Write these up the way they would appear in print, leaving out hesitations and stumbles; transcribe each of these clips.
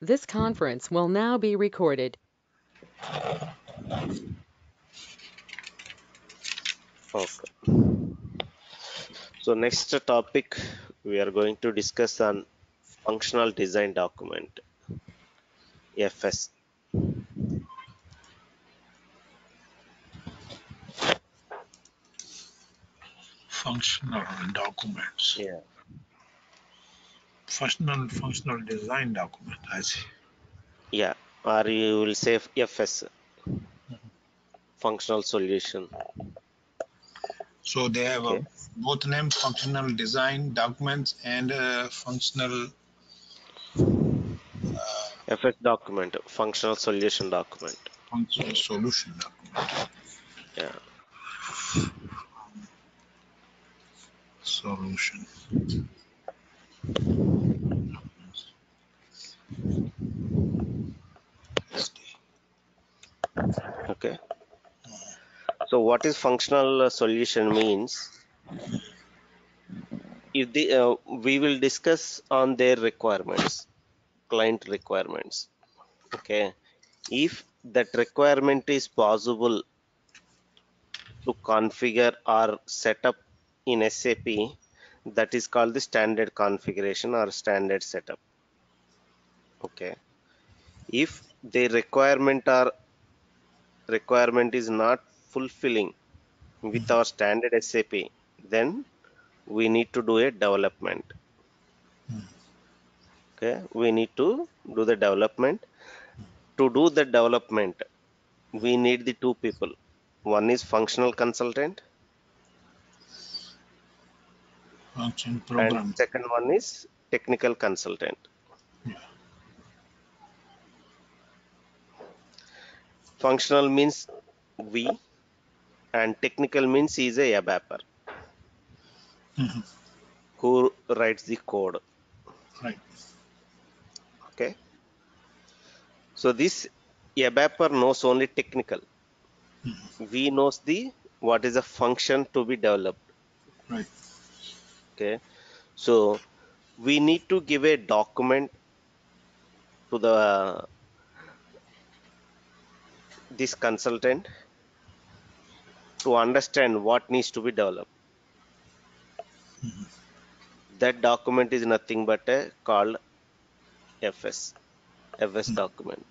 This conference will now be recorded. Okay. So next topic we are going to discuss on functional design document FS. Functional documents. Yeah. Functional design document. I see. Yeah. Or you will say FS, functional solution. So they have Okay. both name functional design documents and functional. FS document, functional solution document. Functional solution document. Yeah. Solution. SD. Okay. So what is functional solution means? If the we will discuss on their requirements, client requirements. Okay. If that requirement is possible to configure or set up in SAP, that is called the standard configuration or standard setup. Okay. If the requirement is not fulfilling with our standard SAP, then we need to do a development. Okay. We need to do the development. To do the development, we need the two people. One is functional consultant Function and program. second one is technical consultant. Yeah. Functional means we and technical means is a ABAPer who writes the code. Right. Okay. So this ABAPer knows only technical. We knows the what is a function to be developed. Right. Okay. So we need to give a document to the this consultant to understand what needs to be developed. That document is nothing but a called FS document.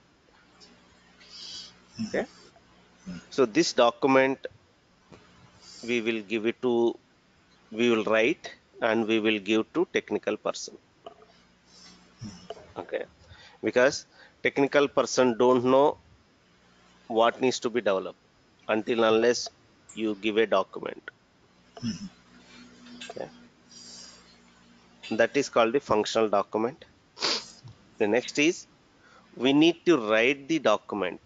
Okay. So this document we will give it to, we will write and we will give to technical person. Okay. Because technical person don't know what needs to be developed until unless you give a document. Okay. That is called the functional document. The next is we need to write the document.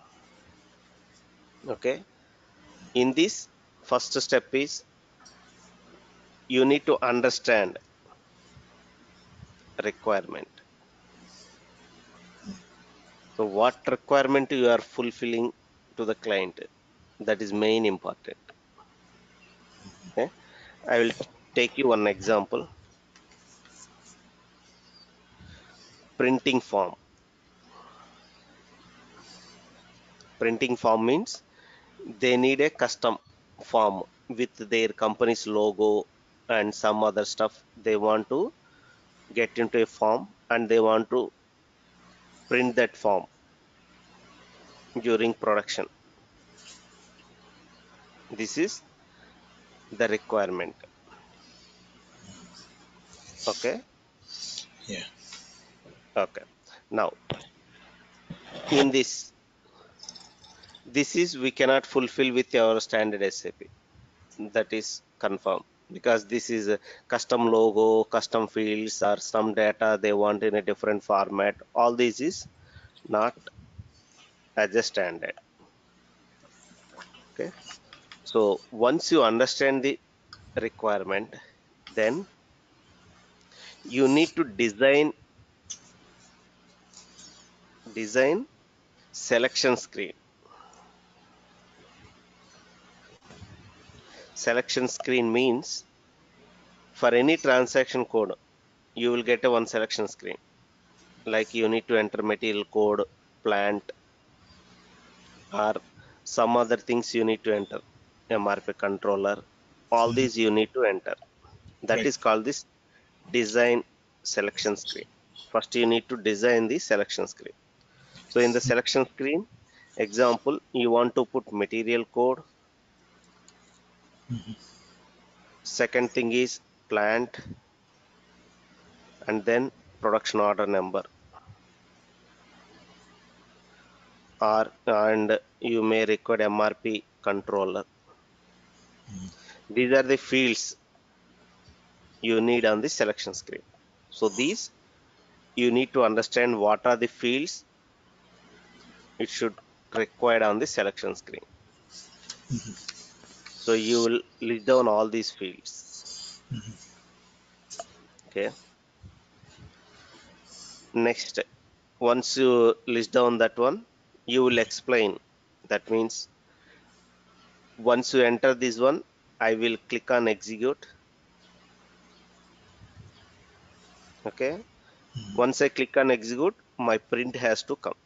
Okay. In this first step is you need to understand requirement. So what requirement you are fulfilling to the client, that is main important. Okay. I will take you one example. Printing form. Printing form means they need a custom form with their company's logo and some other stuff. They want to get into a form and they want to print that form during production. This is the requirement. Okay. Yeah. Okay. Now in this is we cannot fulfill with our standard SAP. That is confirmed because this is a custom logo, custom fields or some data they want in a different format. All this is not as a standard. Okay. So once you understand the requirement, then you need to design selection screen. Selection screen means for any transaction code, you will get a one selection screen. like you need to enter material code, plant, or some other things you need to enter, MRP controller, all these you need to enter. That Right. is called this design selection screen. First you need to design the selection screen. So in the selection screen, example, you want to put material code. Second thing is plant, and then production order number, or and you may require MRP controller. These are the fields you need on the selection screen. So these you need to understand what are the fields it should require on the selection screen. So you will list down all these fields. Okay. Next, once you list down that one, you will explain. That means once you enter this one, I will click on execute. Okay. Once I click on execute, my print has to come.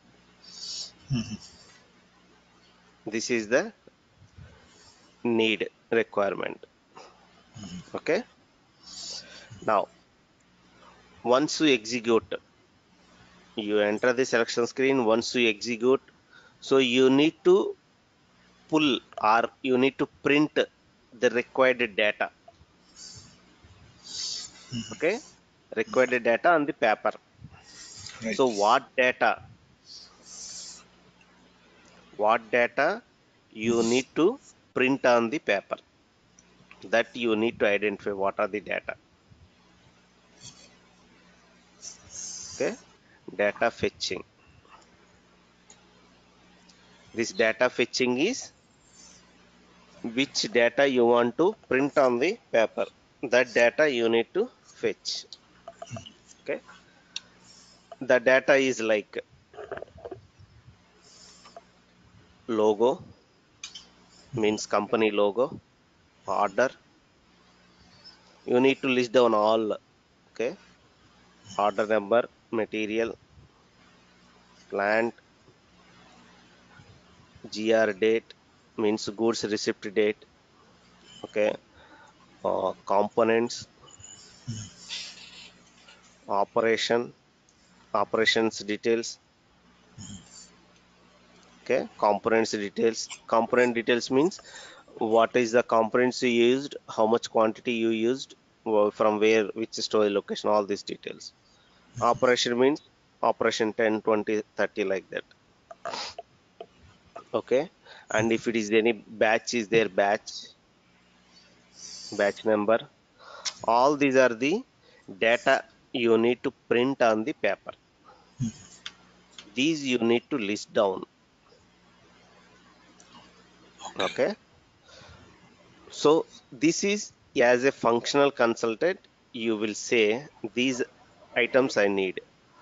This is the need requirement. Okay. Now, once you execute, you enter the selection screen. Once you execute, so you need to pull or you need to print the required data. Okay. Required data on the paper. Right. So what data you need to print on the paper, that you need to identify what are the data. Okay. Data fetching. This data fetching is which data you want to print on the paper, that data you need to fetch. Okay. The data is like logo, means company logo, order. You need to list down all. Okay. Order number, material, plant, GR date, means goods receipt date. Okay. Components, operations details. Okay. Components details. Component details means what is the components you used, how much quantity you used, from where, which storage location, all these details. Operation means operation 10, 20, 30, like that. Okay. And if it is any batch is there, batch number, all these are the data you need to print on the paper. These you need to list down. Okay. So this is, as a functional consultant, you will say these items I need.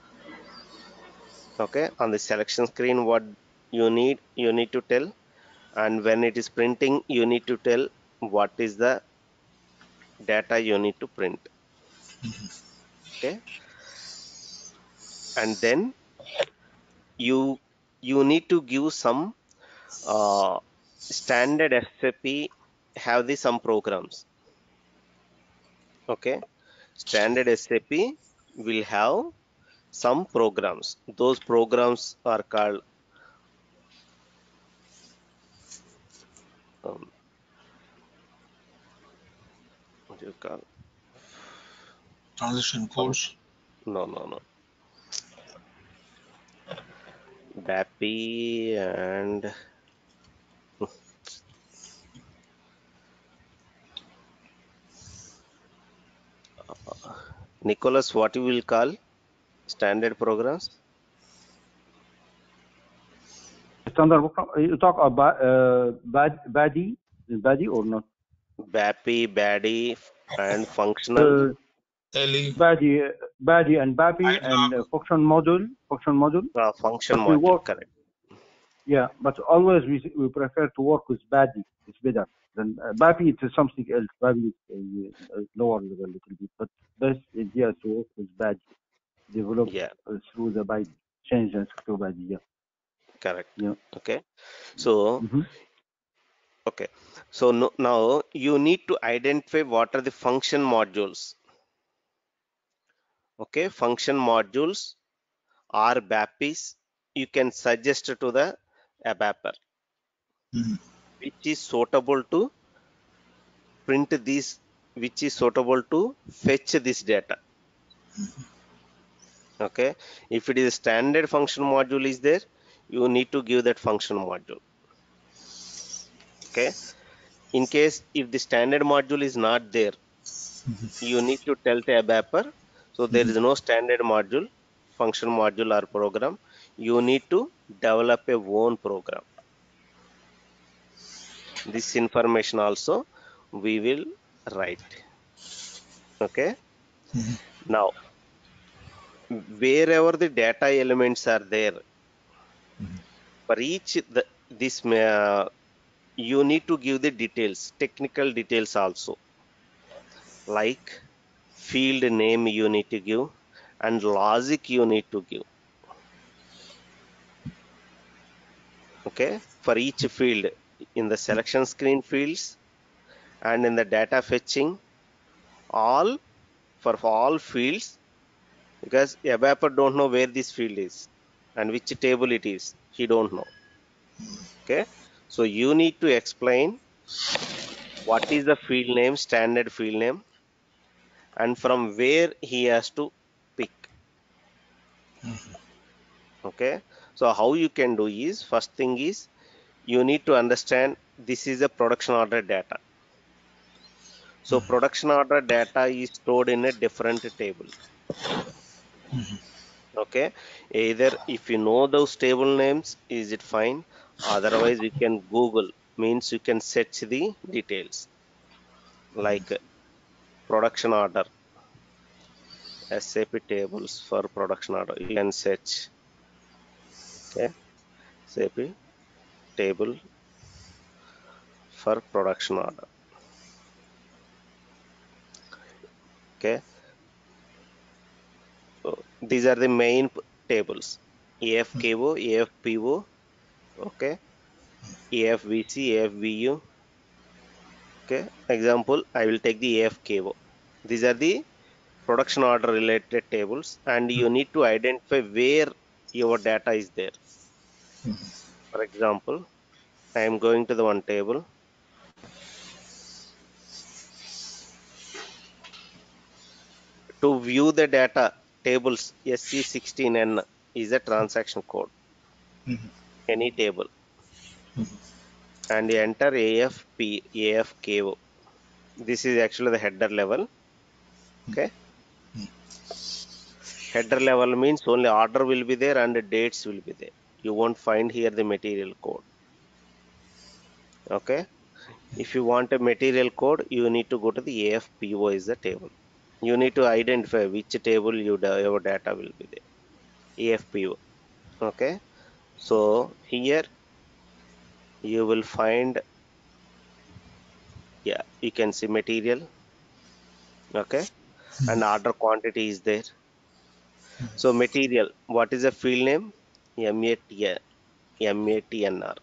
Okay. On the selection screen, what you need to tell, and when it is printing, you need to tell what is the data you need to print. Okay. And then you need to give some standard SAP have the some programs. Okay. Standard SAP will have some programs. Those programs are called what do you call? Transition codes. No. BAPI and Nicholas, what you will call standard programs? Standard program. You talk about BADI or not? BAPI, BADI, and functional. LE. BADI and BAPI and function module. Function But we module, work, correct. yeah, but always we prefer to work with BADI. It's better than BAPI. It's something else. BAPI is lower level a little bit, but best idea is to work with BADI. developed Yeah, through the BIDI, change and to BIDI. Yeah. correct. Yeah. Okay. So, Mhm. okay. So now you need to identify what are the function modules. Okay, function modules or BAPIs you can suggest to the ABAPer, Mhm. which is suitable to print this, which is suitable to fetch this data. Okay, if it is a standard function module is there, you need to give that function module. Okay, in case if the standard module is not there, you need to tell the ABAPer. So there is no standard module, function module or program. You need to develop a own program. This information also we will write. Okay. Now wherever the data elements are there, for each you need to give the details, technical details also, like field name you need to give and logic you need to give. Okay, for each field in the selection screen fields and in the data fetching, all for all fields, because ABAPer don't know where this field is and which table it is, he don't know. Okay, so you need to explain what is the field name, standard field name, and from where he has to pick. Okay, so how you can do is, first thing is you need to understand this is a production order data. So production order data is stored in a different table. Okay, either if you know those table names, is it fine? Otherwise you can Google, means you can search the details like production order, SAP tables for production order. You can search. Okay, SAP table for production order. Okay, so these are the main tables: AFKO, AFPO. Okay, AFVC, AFVU. Okay, example, I will take the AFKO. These are the production order related tables, and you need to identify where your data is there. For example, I am going to the one table. To view the data tables, SC16N is a transaction code, any table, and you enter AFP, AFKO. This is actually the header level. Okay, header level means only order will be there and the dates will be there. You won't find here the material code. Okay, if you want a material code, you need to go to the AFPO is the table. You need to identify which table your data will be there. AFPO. Okay, so here you will find, yeah, you can see material. Okay, and order quantity is there. So material, what is the field name? MATNR.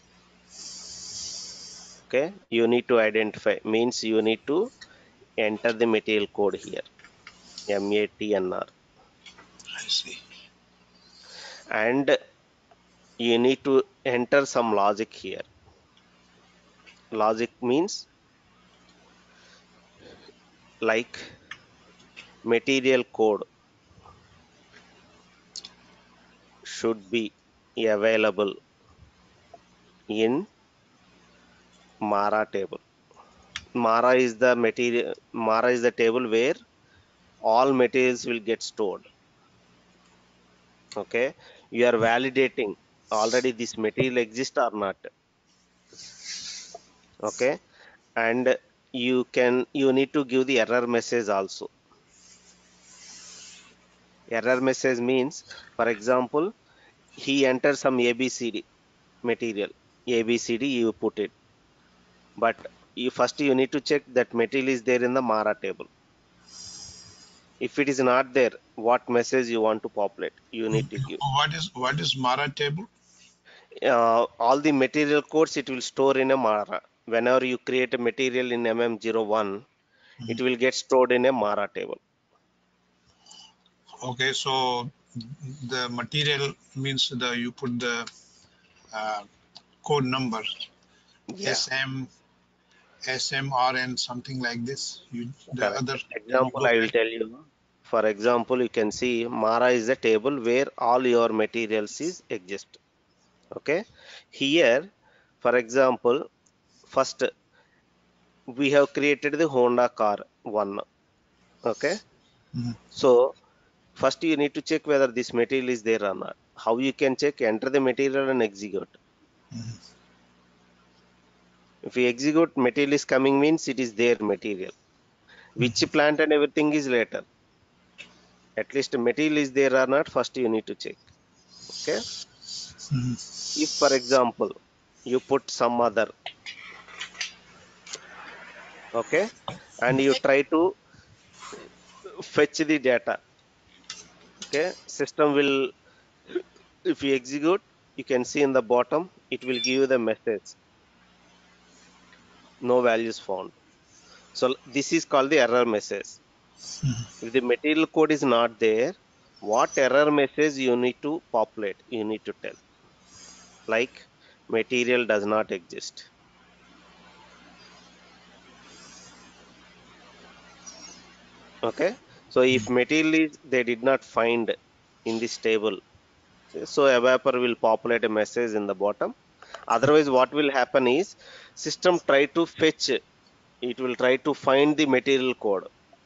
Okay, you need to identify, means you need to enter the material code here, MATNR, I see. and you need to enter some logic here. Logic means like material code should be available in Mara table. Mara is the material, Mara is the table where all materials will get stored. Okay, you are validating already this material exists or not. Okay, and you need to give the error message also. Error message means, for example, he enters some ABCD material, ABCD you put it, but you need to check that material is there in the Mara table. If it is not there, what message you want to populate, you need to give. What is Mara table? All the material codes it will store in a Mara. Whenever you create a material in MM01, it will get stored in a Mara table. Okay, so the material means you put the code number Yeah. SMRN something like this. The Correct. other Example, I will tell you. For example, you can see Mara is a table where all your materials is exist. Okay. Here, for example, first we have created the Honda car one. Okay. Mhm. So first you need to check whether this material is there or not. How you can check? Enter the material and execute. If you execute, material is coming means it is their material. Which plant and everything is later. At least material is there or not, first you need to check. Okay. If for example you put some other, okay, and you try to fetch the data, okay, system will, if you execute, you can see in the bottom it will give you the message, no values found. So this is called the error message. If the material code is not there, what error message you need to populate, you need to tell, like material does not exist. Okay. So if material is they did not find in this table, so evapor will populate a message in the bottom. Otherwise what will happen is system try to fetch, it will try to find the material code.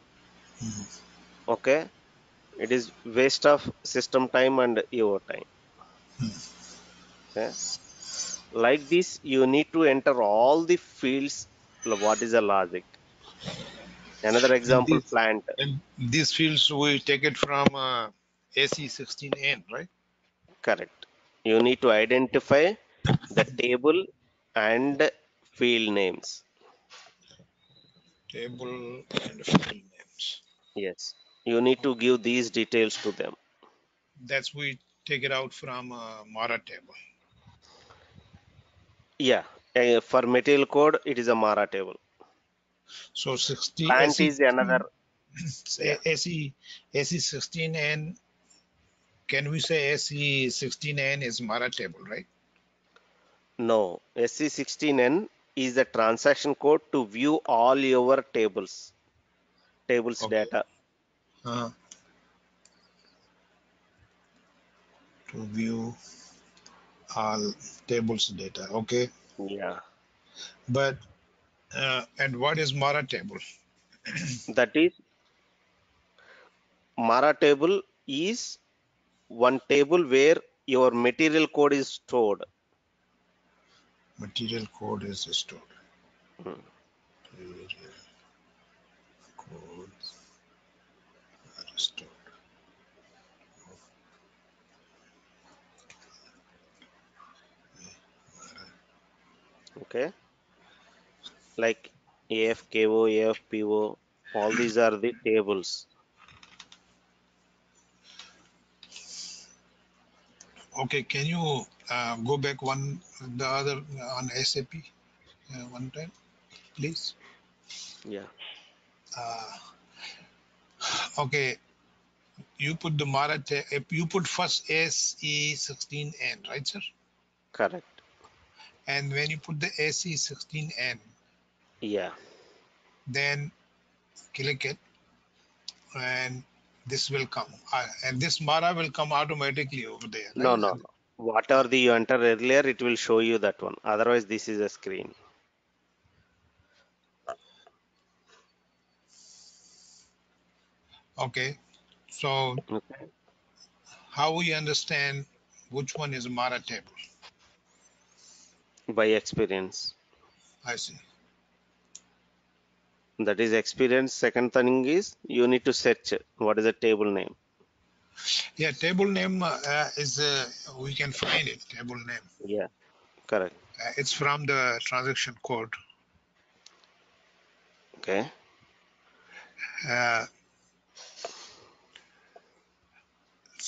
Okay. It is waste of system time and your time. Okay. Like this you need to enter all the fields. What is the logic? Another And example, plant. these fields we take it from AC16N, right? Correct. You need to identify the table and field names. Table and field names. Yes, you need to give these details to them. That's we take it out from Mara table. Yeah, for material code, it is a Mara table. So 60 Plant is another. Yeah, AC16N. Can we say AC16N is Mara table, right? no. SC16N is the transaction code to view all your tables Okay. data. To view all tables data. Okay. Yeah, But and what is Mara table? that is Mara table is one table where your material code is stored. Material code is stored. Hmm. Material codes are stored. Okay, like AFKO, AFPO, all these are the tables. Okay, can you go back the other on SAP one time, please? Yeah, Okay, you put the you put first SE16N, right, sir? correct. And when you put the SE16N, Yeah. then click it, and this will come, and this Mara will come automatically over there, No, right? no, no. Whatever the you enter earlier, it will show you that one. Otherwise, this is a screen. Okay, so Okay. how we understand which one is a Mara table? By experience. I see. That is experience. Second thing is you need to search what is the table name. Yeah, table name is we can find it. Table name. Yeah, correct. It's from the transaction code. Okay. Uh,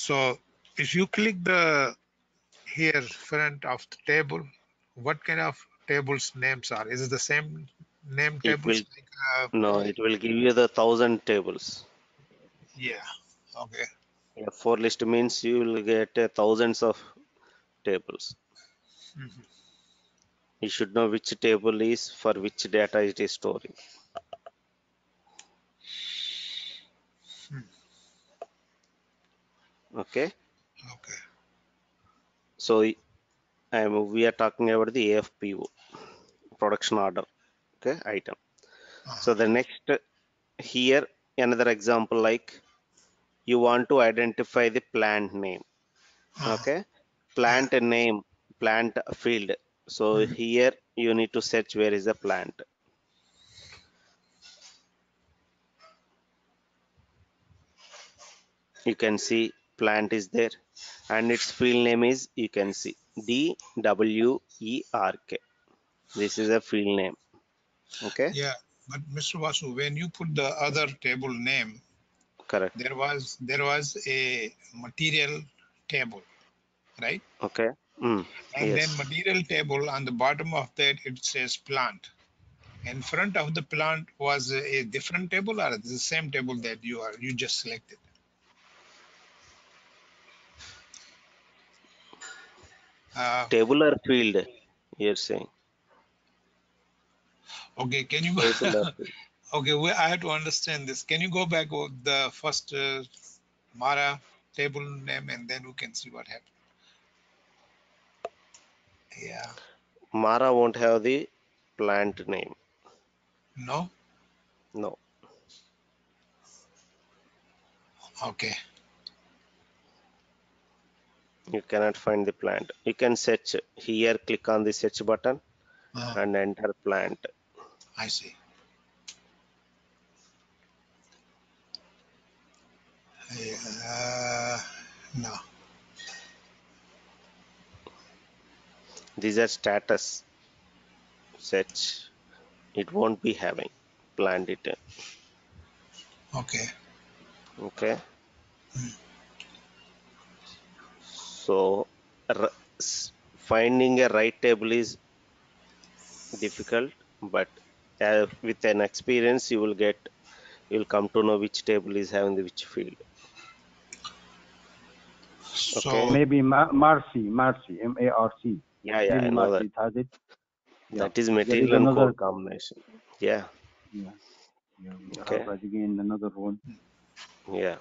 So if you click the here front of the table, what kind of tables names are? Is it the same name It will, tables? Like, no, it will give you the 1,000 tables. yeah. Okay. Yeah, for list means you will get thousands of tables. Mhm. You should know which table is for which data it is storing. Okay. Okay. So we are talking about the AFPO, production order. Okay, item. So the next here another example, like you want to identify the plant name. Okay, plant name, plant field. So here you need to search where is the plant. You can see plant is there, and its field name is, you can see, DWERK. This is a field name. Okay, Yeah. But Mr. Vasu, when you put the other table name, correct. there was a material table, right? Okay. And then Yes. material table on the bottom of that it says plant. In front of the plant was a different table or the same table that you just selected? Uh, Table or field, you're saying? okay, can you Table or field. okay, I have to understand this. Can you go back over the first Mara table name and then we can see what happened? Yeah. Mara won't have the plant name. No? No. Okay. You cannot find the plant. You can search here, click on the search button and enter plant. I see. No. These are status search. It won't be having plant detail. Okay. Okay. So finding a right table is difficult, but with an experience you will come to know which table is having the which field. Okay. So Maybe Marcy, MARC. Yeah, Maybe I know Marcy that. it has it. Yeah. That is There is material and another. code combination. Yeah. Yeah. Yeah. We Okay. have again another one. Yeah.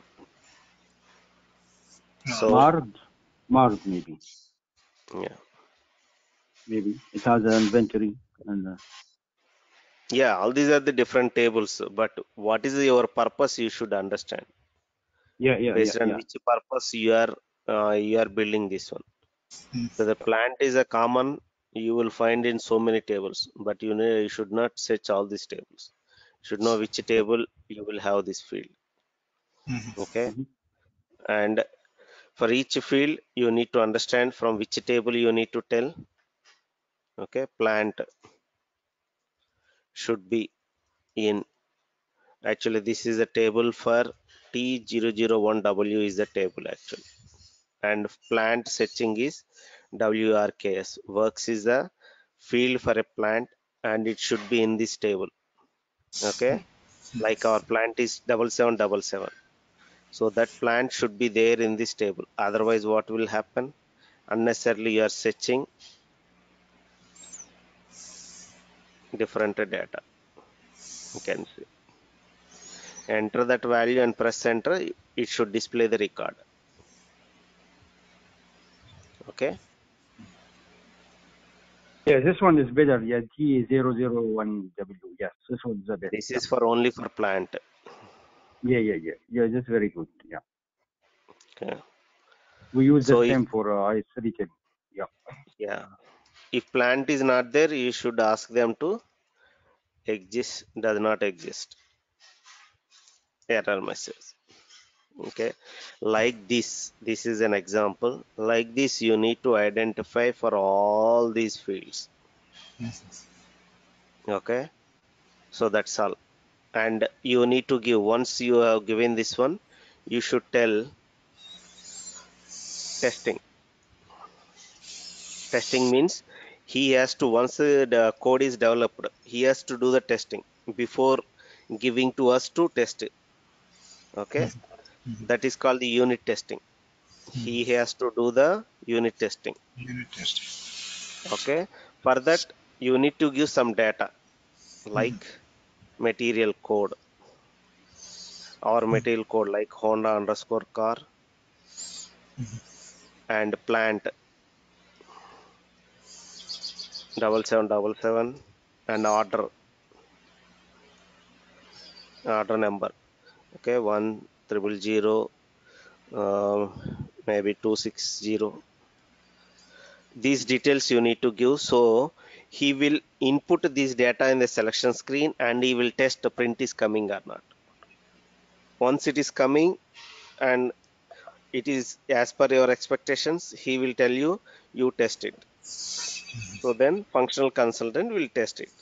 no. So Mars maybe. yeah. Maybe it has an inventory and. Yeah, all these are the different tables, but what is your purpose you should understand. Yeah. Based on which purpose you are building this one. Mm. So the plant is a common, you will find in so many tables, but you should not search all these tables. You should know which table you will have this field. Mhm. Okay. Mhm. And for each field you need to understand from which table you need to tell. Okay, plant should be in, actually this is a table for T001W is the table actually, and plant searching is WRKS. Works is the field for a plant and it should be in this table. Okay, like our plant is 7777, so that plant should be there in this table. Otherwise what will happen, unnecessarily you are searching different data. You can see, enter that value and press enter, it should display the record. Okay. Yeah, this one is better. Yeah, T001W. Yes, this one is the best. This is for only for plant. Yeah, that's very good. Yeah. Okay. We use the So if, same for IS310. Yeah. yeah, if plant is not there, you should ask them to exist, does not exist, error message. Okay, like this is an example. Like this you need to identify for all these fields. Okay, so that's all. And you need to give, once you have given this one, you should tell testing. Testing means he has to, once the code is developed, he has to do the testing before giving to us to test it. Okay, that is called the unit testing. He has to do the unit testing. Unit testing. Okay, for that you need to give some data like material code or material code like Honda underscore car and plant 7777 and order number. Okay, 1000 maybe 260. These details you need to give. So he will input this data in the selection screen and he will test the print is coming or not. Once it is coming and it is as per your expectations, he will tell you, you test it. So then functional consultant will test it.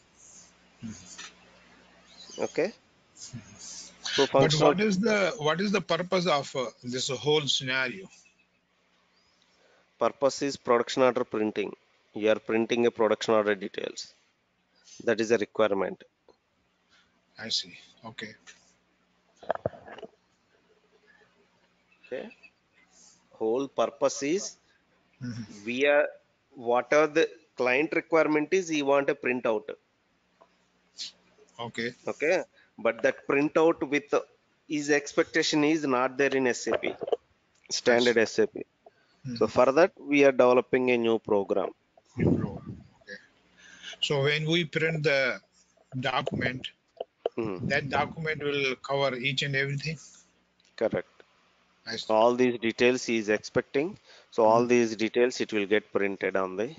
Okay. So But functional what is the purpose of this whole scenario? purpose is production order printing. You are printing a production order details. That is a requirement. I see. Okay. Okay. Whole purpose is we are, what are the client requirement is he want a printout. Okay. Okay, but that printout with his expectation is not there in SAP, standard SAP. So for that we are developing a new program. Okay. So when we print the document, that document will cover each and everything. Correct. I see. All these details he is expecting. So all these details it will get printed on the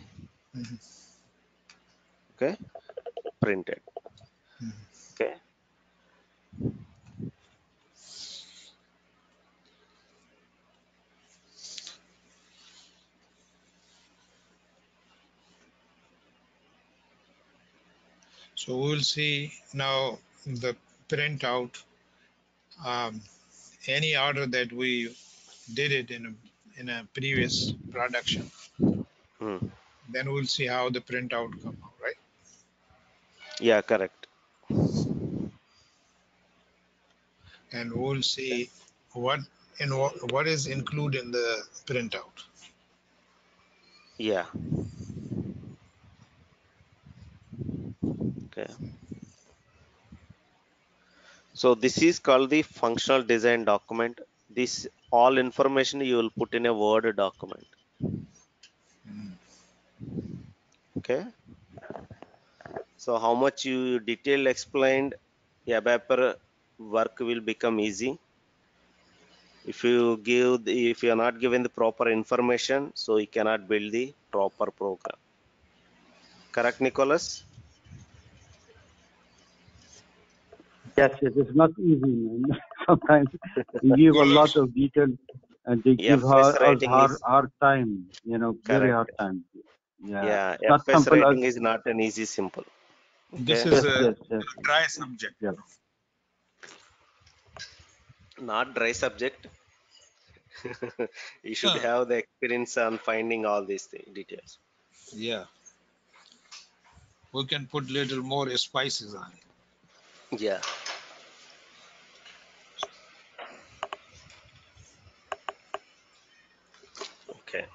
okay, printed. Okay. So we will see now the printout. Any order that we did it in a previous production, then we'll see how the printout come out, right? Yeah, correct. And we'll see what is included in the printout. Yeah. Okay. So this is called the functional design document. This all information you will put in a Word document. Okay. So how much you detail explained, ABAP work will become easy. If you are not given the proper information, so you cannot build the proper program. Correct, Nicholas? Yes, it is not easy, man. Sometimes we give a lot of detail and they give FS us writing is hard time, very hard correct. time. Yeah, Yeah, it's not FS simple as writing is not an easy simple. This Okay. is yes, a dry subject. yeah. Not dry subject. You should have the experience on finding all these details. Yeah. We can put little more spices on it. Yeah. Okay.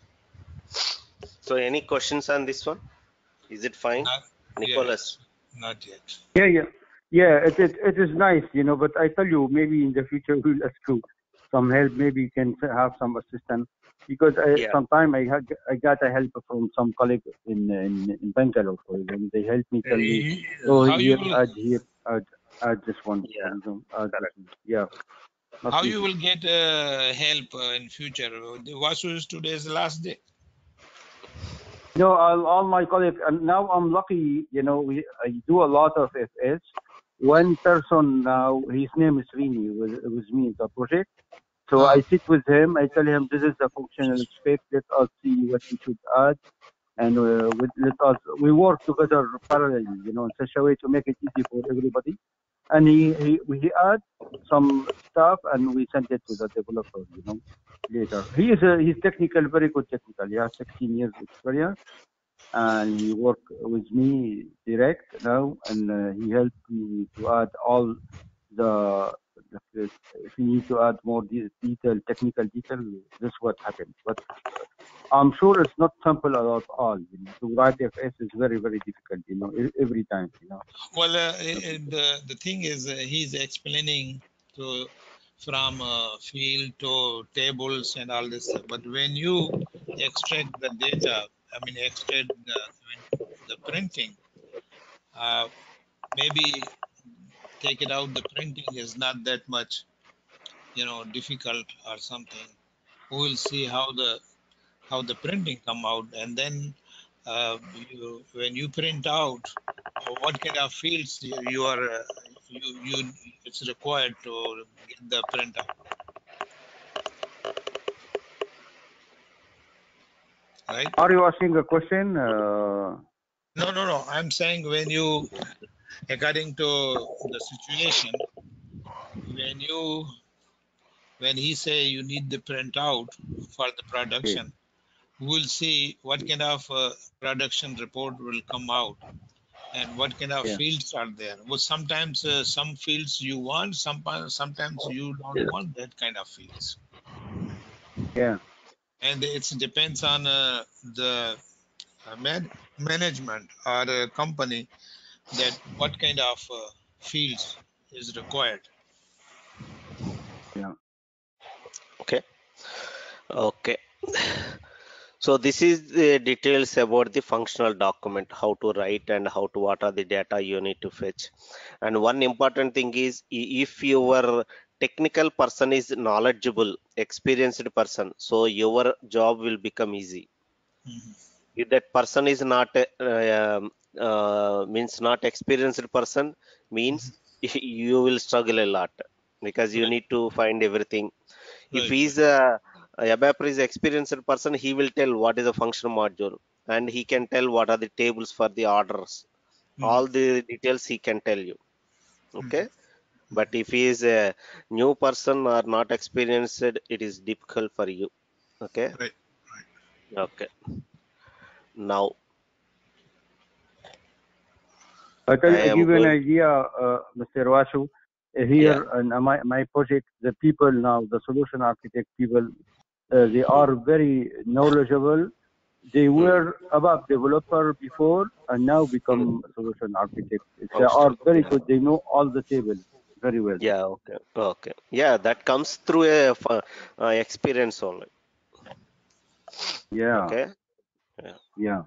So any questions on this one? Is it fine? Nicholas? Yes, not yet. Yeah. It is nice, but I tell you, maybe in the future we'll ask you some help. Maybe you can have some assistance because sometimes I got a help from some colleague in Bangalore, for example. They help me tell me, add this one. Yeah. Yeah. How you will get help in future? Vasu is today's last day. All my colleagues, and now I'm lucky, I do a lot of FS. One person now, his name is Rini, with me in the project. So I sit with him, I tell him this is the functional spec, let us see what we should add. And we work together parallelly, in such a way to make it easy for everybody. and he add some stuff, and we sent it to the developer. Later. He's technical, very good technical. He has 16 years experience, and he worked with me direct now, and he helped me to add all the if you need to add more detail, technical detail, this is what happened. But I'm sure it's not simple at all. To write FS is very, very difficult. Every time. Well, the thing is, he's explaining from field to tables and all this stuff. But when you extract the data, I mean, extract the printing, maybe take it out. The printing is not that much, difficult or something. We will see how the printing come out, and then when you print out, what kind of fields you are it's required to get the printer, right? Are you asking a question? No. I'm saying when you, according to the situation, when he say you need the printout for the production, we'll see what kind of production report will come out and what kind of fields are there. Well, sometimes some fields you want, sometimes you don't want that kind of fields. Yeah. And it depends on the management or the company that what kind of fields is required. Yeah. Okay. So this is the details about the functional document, how to write and what are the data you need to fetch. And one important thing is if your technical person is knowledgeable, experienced person, so your job will become easy. If that person is not means not experienced person, means you will struggle a lot because you need to find everything. If he's a ABAP is experienced person, he will tell what is a function module, and he can tell what are the tables for the orders. All the details he can tell you. Okay. But if he is a new person or not experienced, it is difficult for you. Okay. Right. Okay. Now I give you an idea, Mr. Washu. Here in my project, the people now, the solution architect people, they are very knowledgeable. They were ABAP developer before and now become solution architect. They are very good. They know all the tables very well. Yeah. Okay. Okay. Yeah, that comes through a experience only. Yeah. Okay. Yeah.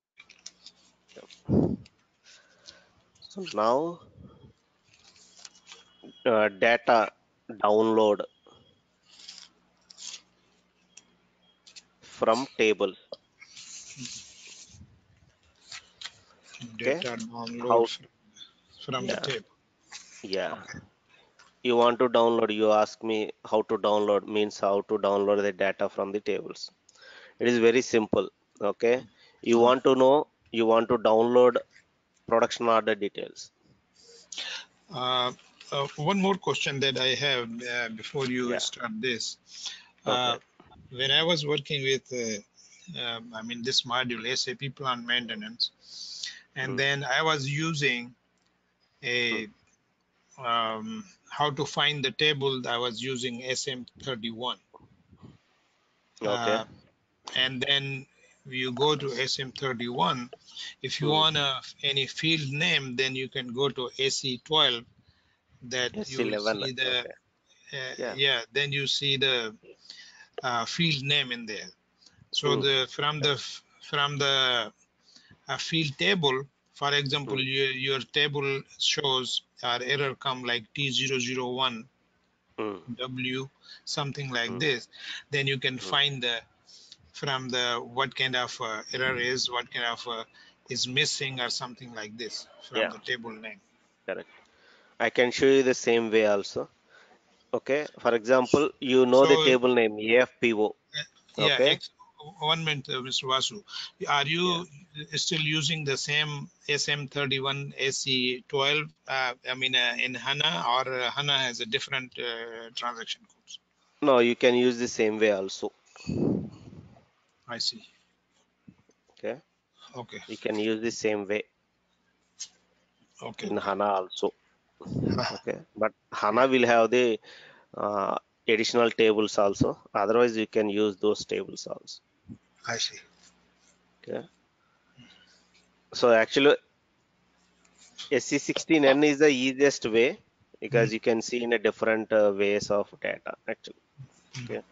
So now data download from table. Data download from the table. Yeah. You want to download, you ask me how to download, means how to download the data from the tables. It is very simple. Okay. You want to know, you want to download production order details. One more question that I have before you start this. When I was working with, this module, SAP Plant Maintenance, and then I was using a, how to find the table, I was using SM31. Okay. And then you go to SM31. If you want any field name, then you can go to AC12. That you will see the then you see the field name in there. So from the field table, for example, your table shows error come like T001 W, something like this. Then you can find from the what kind of error is, what kind of is missing or something like this from the table name. Correct. I can show you the same way also. Okay. For example, you know the table name AFPO. Okay. one minute, Mr. Vasu. Are you still using the same SM31 AC12? I mean, in HANA, or HANA has a different transaction codes? No, you can use the same way also. I see. Okay. Okay. You can use the same way Okay. in HANA also. Okay. But HANA will have the additional tables also. Otherwise, you can use those tables also. I see. Okay. So actually, SC16N is the easiest way because you can see in a different ways of data actually. Okay.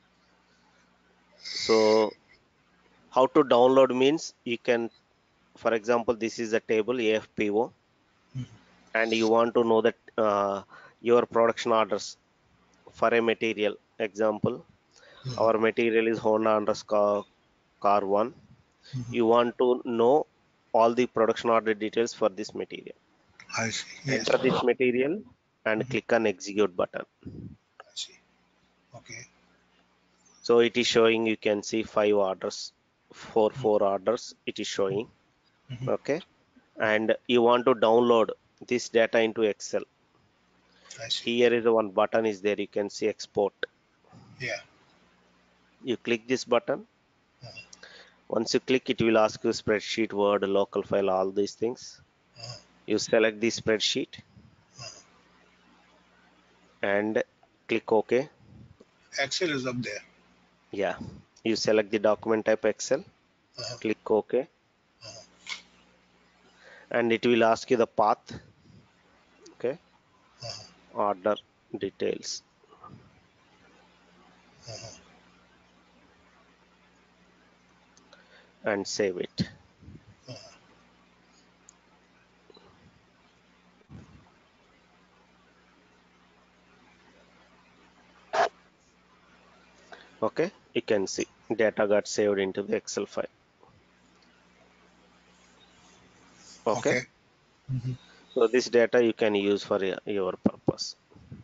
So how to download means you can, for example, this is a table AFPO, and you want to know that your production orders for a material. Example, our material is Honda underscore car 1. You want to know all the production order details for this material. I see. Yes. Enter this material and click on execute button. I see. Okay. So it is showing, you can see 5 orders, 4 orders it is showing. Okay. And you want to download this data into Excel. I see. Here is one button is there, you can see export. Yeah. You click this button. Once you click, it will ask you spreadsheet, Word, local file, all these things. You select the spreadsheet and click OK. Excel is up there. Yeah. You select the document type Excel, click OK. And it will ask you the path. Okay. Order details. And save it. Okay, you can see data got saved into the Excel file. Okay. So this data you can use for your purpose.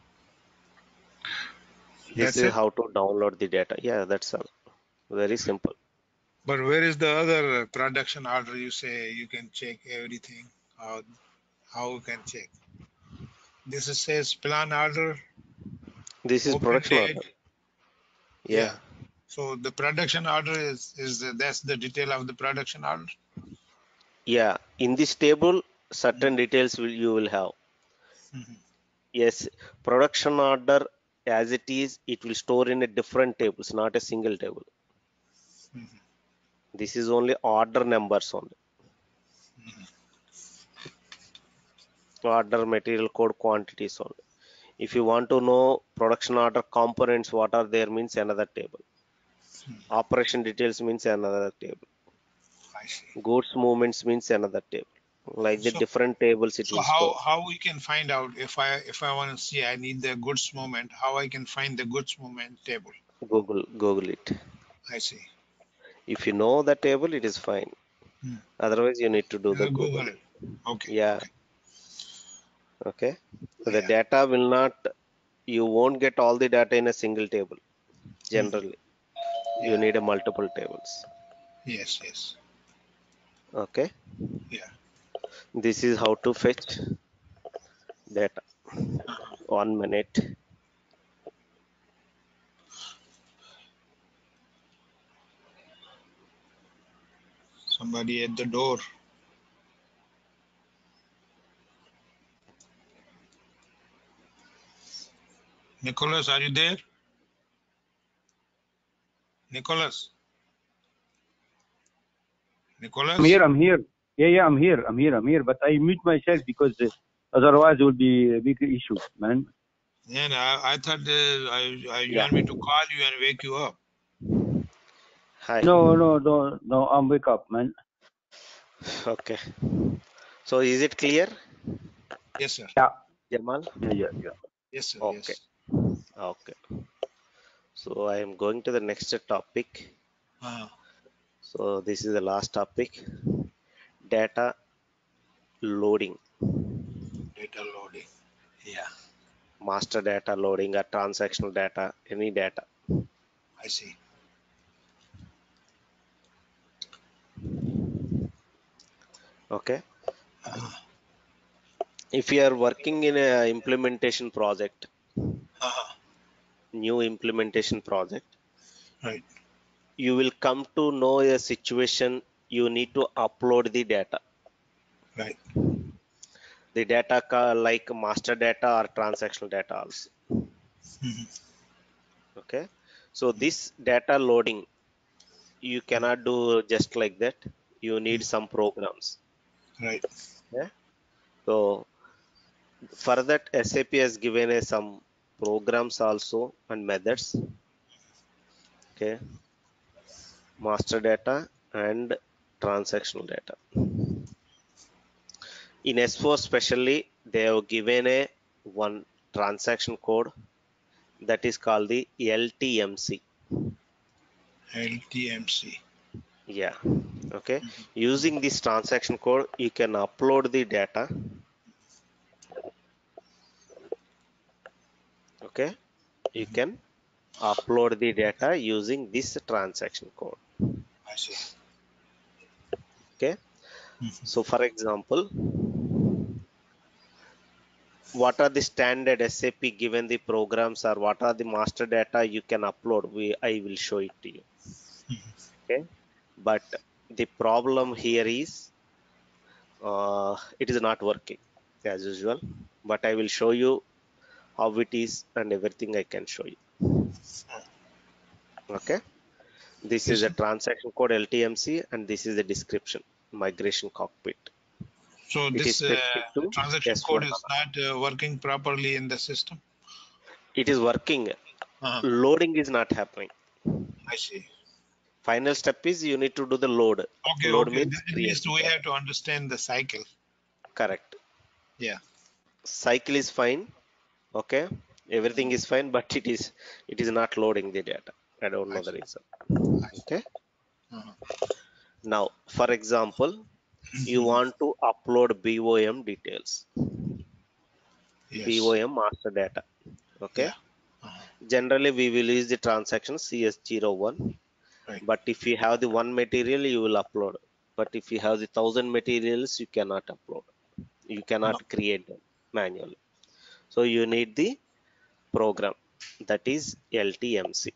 This is how to download the data. Yeah, that's all. Very simple. But where is the other production order? You say you can check everything. How you can check? This is says plan order. This is production order. Yeah. So the production order that's the detail of the production order. Yeah. In this table, certain details you will have. Yes, production order as it is, it will store in a different tables, not a single table. This is only order numbers only. Order, material code, quantities only. If you want to know production order components, what are there, means another table. Operation details means another table. I see. Goods movements means another table. Like the different tables it will store. How we can find out if I want to see I need the goods movement, how I can find the goods movement table? Google it. I see. If you know the table, it is fine. Otherwise, you need to do the Google. Okay. Yeah. Okay. The data will not, you won't get all the data in a single table. Generally, you need a multiple tables. Yes. Okay. Yeah. This is how to fetch data. 1 minute. Somebody at the door. Nicholas, are you there? Nicholas? I'm here. Yeah, I'm here. But I mute myself because otherwise it will be a big issue, man. Yeah, I thought you want me to call you and wake you up. Hi. No, I'm wake up, man. Okay. So is it clear? Yes, sir. Yeah. Jamal? Yeah. Yes, sir. Okay. Okay. So I am going to the next topic. So this is the last topic. Data loading. Data loading. Yeah. Master data loading or transactional data, any data. I see. Okay. If you are working in a implementation project, new implementation project, Right. you will come to know a situation you need to upload the data. Right. The data like master data or transactional data also. Okay. So this data loading, you cannot do just like that. You need some programs. Right. Yeah. So for that, SAP has given us some programs also and methods. Okay. Master data and transactional data. In S4 especially, they have given a one transaction code that is called the LTMC. LTMC. Yeah. Okay. Using this transaction code, you can upload the data. Okay. You can upload the data using this transaction code. I see. Okay. So for example, what are the standard SAP given the programs, or what are the master data you can upload? I will show it to you. Okay. But the problem here is it is not working as usual, but I will show you how it is and everything I can show you. Okay. This is Yes. a transaction code LTMC, and this is the description, migration cockpit. So It is this specific to transaction code is S/4HANA. not working properly in the system. It is working. Loading is not happening. I see. Final step is you need to do the load. Okay. Load Okay. means At create. least we have to understand the cycle. Correct. Yeah. Cycle is fine. Okay. Everything is fine, but it is not loading the data. I don't know the reason. Okay. Now, for example, you want to upload BOM details. Yes. BOM master data. Okay. Yeah. Generally, we will use the transaction CS01. Right. But if you have the one material, you will upload. But if you have the 1,000 materials, you cannot upload. You cannot create them manually. So you need the program, that is LTMC.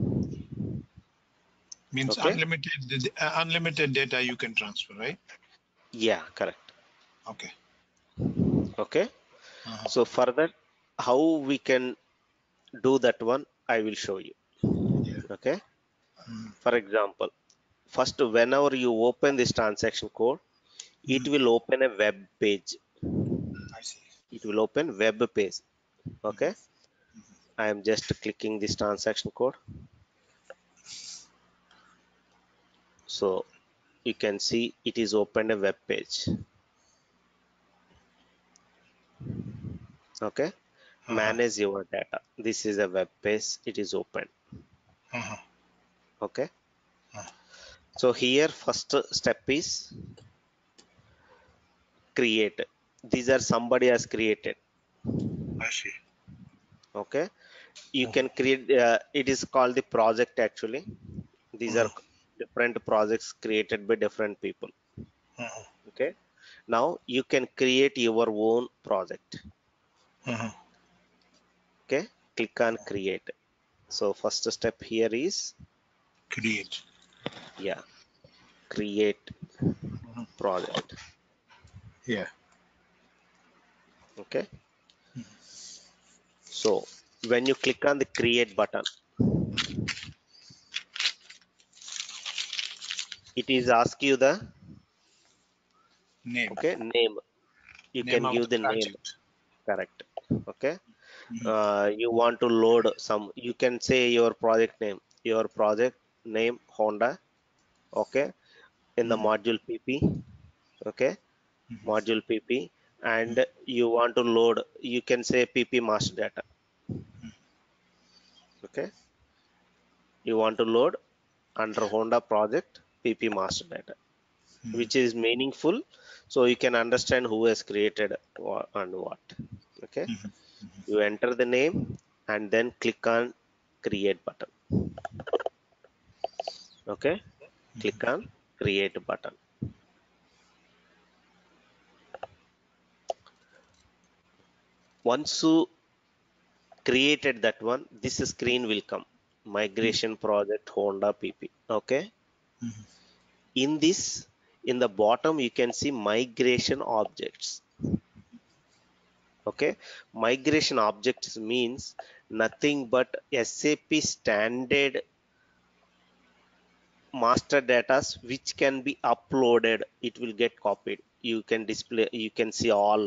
Means Okay. unlimited data you can transfer, right? Yeah, correct. Okay. Okay. So further, how we can do that one, I will show you. Okay. For example, first, whenever you open this transaction code, it will open a web page. I see. It will open web page. Okay. I am just clicking this transaction code. So you can see it is opened a web page. Okay. Manage your data. This is a web page. It is open. Okay. So here first step is create. These are somebody has created. I see. Okay. You can create. It is called the project actually. These are different projects created by different people. Okay. Now you can create your own project. Okay. Click on create. So first step here is Create. yeah, create project. Yeah. Okay. So when you click on the create button, it is ask you the Name. name. You Name can of give the the name. project. Correct. Okay. You want to load some, you can say your project name Honda. Okay. In the module PP. Okay. Module PP, and you want to load, you can say PP master data. Okay. You want to load under Honda project PP master data, which is meaningful, so you can understand who has created and what. Okay. You enter the name and then click on create button. Okay. Click on create button. Once you created that one, this screen will come. Migration project Honda PP. Okay. In this, in the bottom, you can see migration objects. Okay. Migration objects means nothing but SAP standard master data which can be uploaded. It will get copied. You can display, you can see all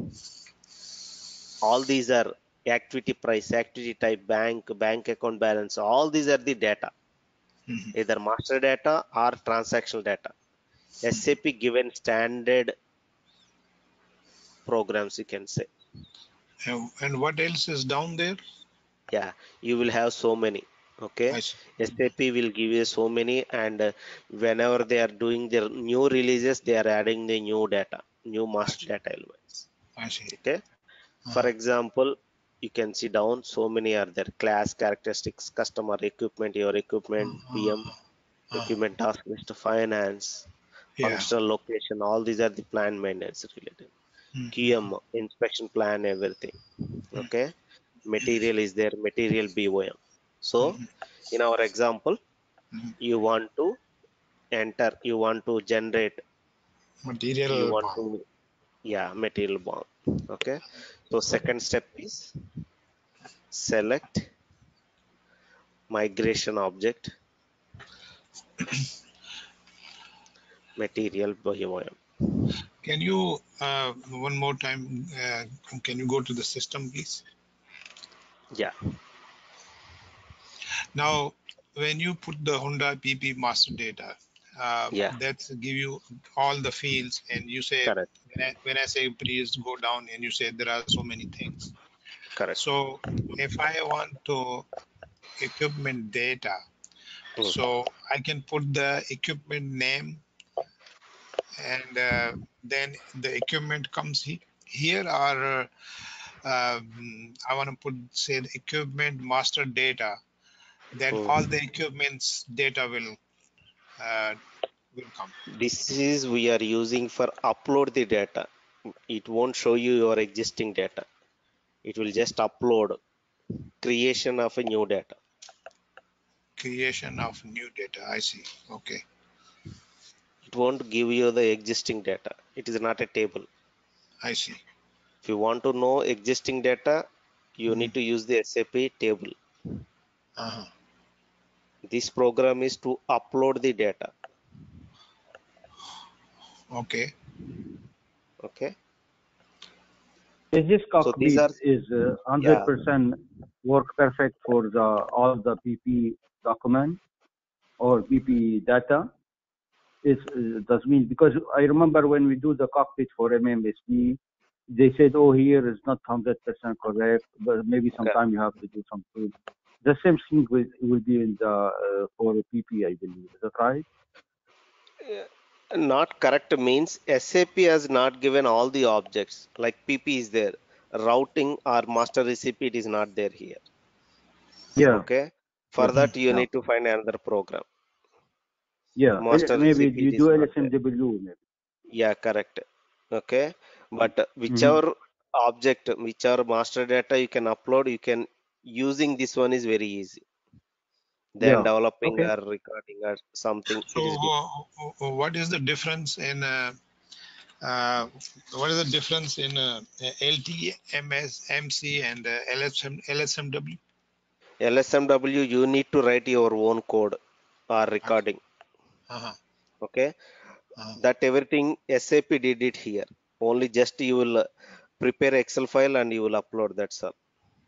these are activity price, activity type, bank account balance. All these are the data, either master data or transactional data. SAP given standard programs, you can say. And what else is down there? Yeah, you will have so many. Okay, SAP will give you so many, and whenever they are doing their new releases, they are adding the new data, new master data elements. I see. Okay, for example, you can see down so many are there: class, characteristics, customer, equipment, your equipment, PM, equipment task list, finance, functional location. All these are the plan maintenance related. QM, inspection plan, everything. Okay, material is there, material BOM. So in our example, you want to enter, you want to generate material, you want to, yeah, material bomb. Okay, so second step is select migration object, material BOM. Can you one more time, can you go to the system, please? Yeah. Now, when you put the Honda PP master data, Yeah, that's give you all the fields, and you say, correct, when I say please go down, and you say there are so many things. correct. So if I want to equipment data, so I can put the equipment name, and then the equipment comes here, or I want to put, say, the equipment master data, then all the equipment's data will come. This is we are using for upload the data. It won't show you your existing data. It will just upload creation of a new data. Creation of new data. I see. Okay. It won't give you the existing data. It is not a table. I see. If you want to know existing data, you need to use the SAP table. This program is to upload the data. Okay. Okay. Is this So these cockpit are, is 100% work perfect for the all the PP document or PP data? It does mean, because I remember when we do the cockpit for MMSD, they said, oh, here is not 100% correct, but maybe sometime you have to do something. The same thing will be in the for PP, I believe. Is that right? not correct means SAP has not given all the objects, like PP is there. Routing or master recipe, it is not there here. Yeah. Okay. For that, you need to find another program. Yeah. Master maybe recipe, you it do is not there. LSMW. Maybe. Yeah, correct. Okay. But whichever object, whichever master data you can upload, you can using this one is very easy. Then developing or recording or something. So It is different. what is the difference in LTMS, MC, and LSMW? LSMW, you need to write your own code or recording. Okay. That everything SAP did it here. Only just you will prepare Excel file and you will upload. That's all.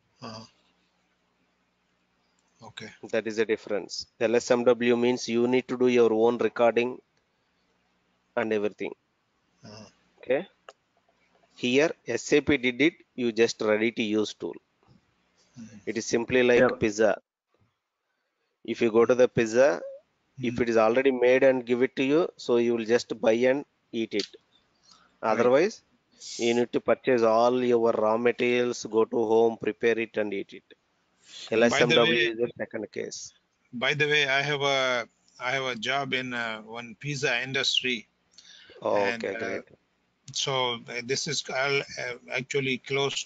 Okay. That is the difference. LSMW means you need to do your own recording and everything. Okay. Here SAP did it. You just ready to use tool. It is simply like pizza. If you go to the pizza, if it is already made and give it to you, so you will just buy and eat it. Otherwise, you need to purchase all your raw materials, go to home, prepare it and eat it. LSMW is the second case. By the way, I have a job in one pizza industry. Oh, okay, great. So this is actually close to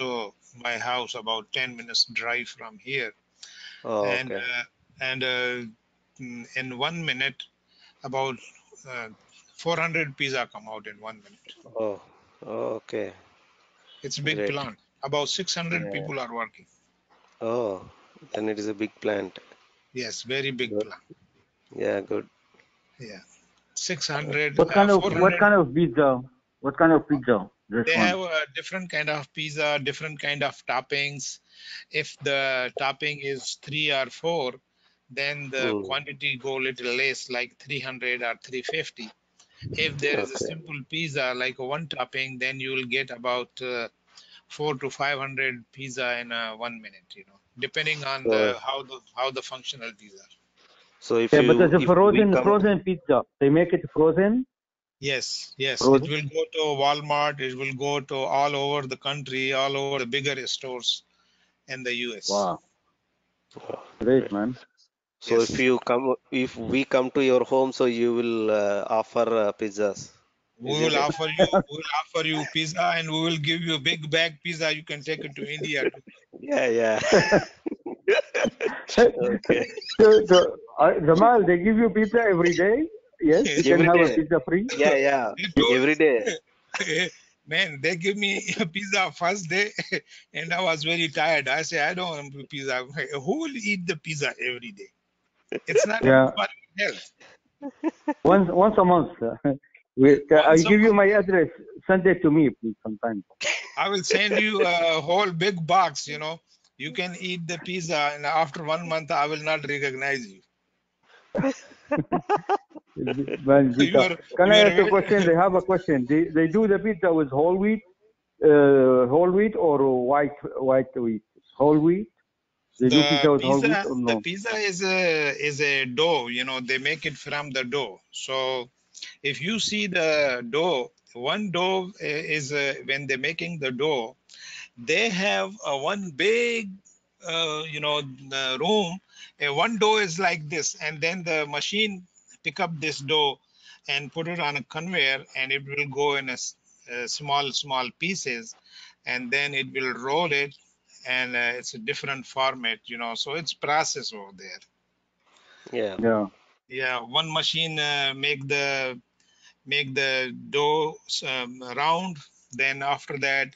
my house, about 10 minutes drive from here. Oh, And okay. In 1 minute, about 400 pizza come out in 1 minute. Oh, okay. It's a big Great. plant. About 600 Yeah. people are working. Oh, then it is a big plant. Yes, very big Good. plant. Yeah, good. Yeah, 600, What kind of 400. pizza? What kind of pizza? This They one. have a different kind of pizza, different kind of toppings. If the topping is 3 or 4, then the Mm. quantity go little less, like 300 or 350. If there is a Okay. simple pizza like one topping, then you will get about 4 to 500 pizza in 1 minute. Depending on So, how the functional pizza. so if Yeah, but there's a we come, frozen pizza. They make it frozen. Yes, yes. It Frozen. will go to Walmart. It will go to all over the country, all over the bigger stores in the US. Wow, oh, great, man. so Yes. if we come to your home, so you will offer pizzas, We isn't will it? offer you pizza, and we will give you a big bag pizza. You can take it to India too. Yeah, yeah. Okay. So, Jamal, they give you pizza every day. Yes, you can Every have a day. pizza free. Yeah, yeah. They Every day. told, man, they give me a pizza first day, and I was very tired. I say, I don't want pizza. Who will eat the pizza every day? It's not Yeah, good for your health. once a month. I Once a give you month, my address. Send it to me, please, sometime. I will send you a whole big box. You can eat the pizza, and after 1 month, I will not recognize you. Man, You pizza. are Can you I are ask a very, question? They have a question. They do the pizza with whole wheat or white wheat? Whole wheat. They do the pizza with whole wheat pizza. or The no? pizza is a dough. They make it from the dough. So if you see the dough, one dough is when they're making the dough, they have one big the room. One dough is like this, and then the machine pick up this dough and put it on a conveyor, and it will go in small pieces, and then it will roll it, and it's a different format, so it's process over there. Yeah. Yeah. Yeah, one machine make the dough round. Then after that,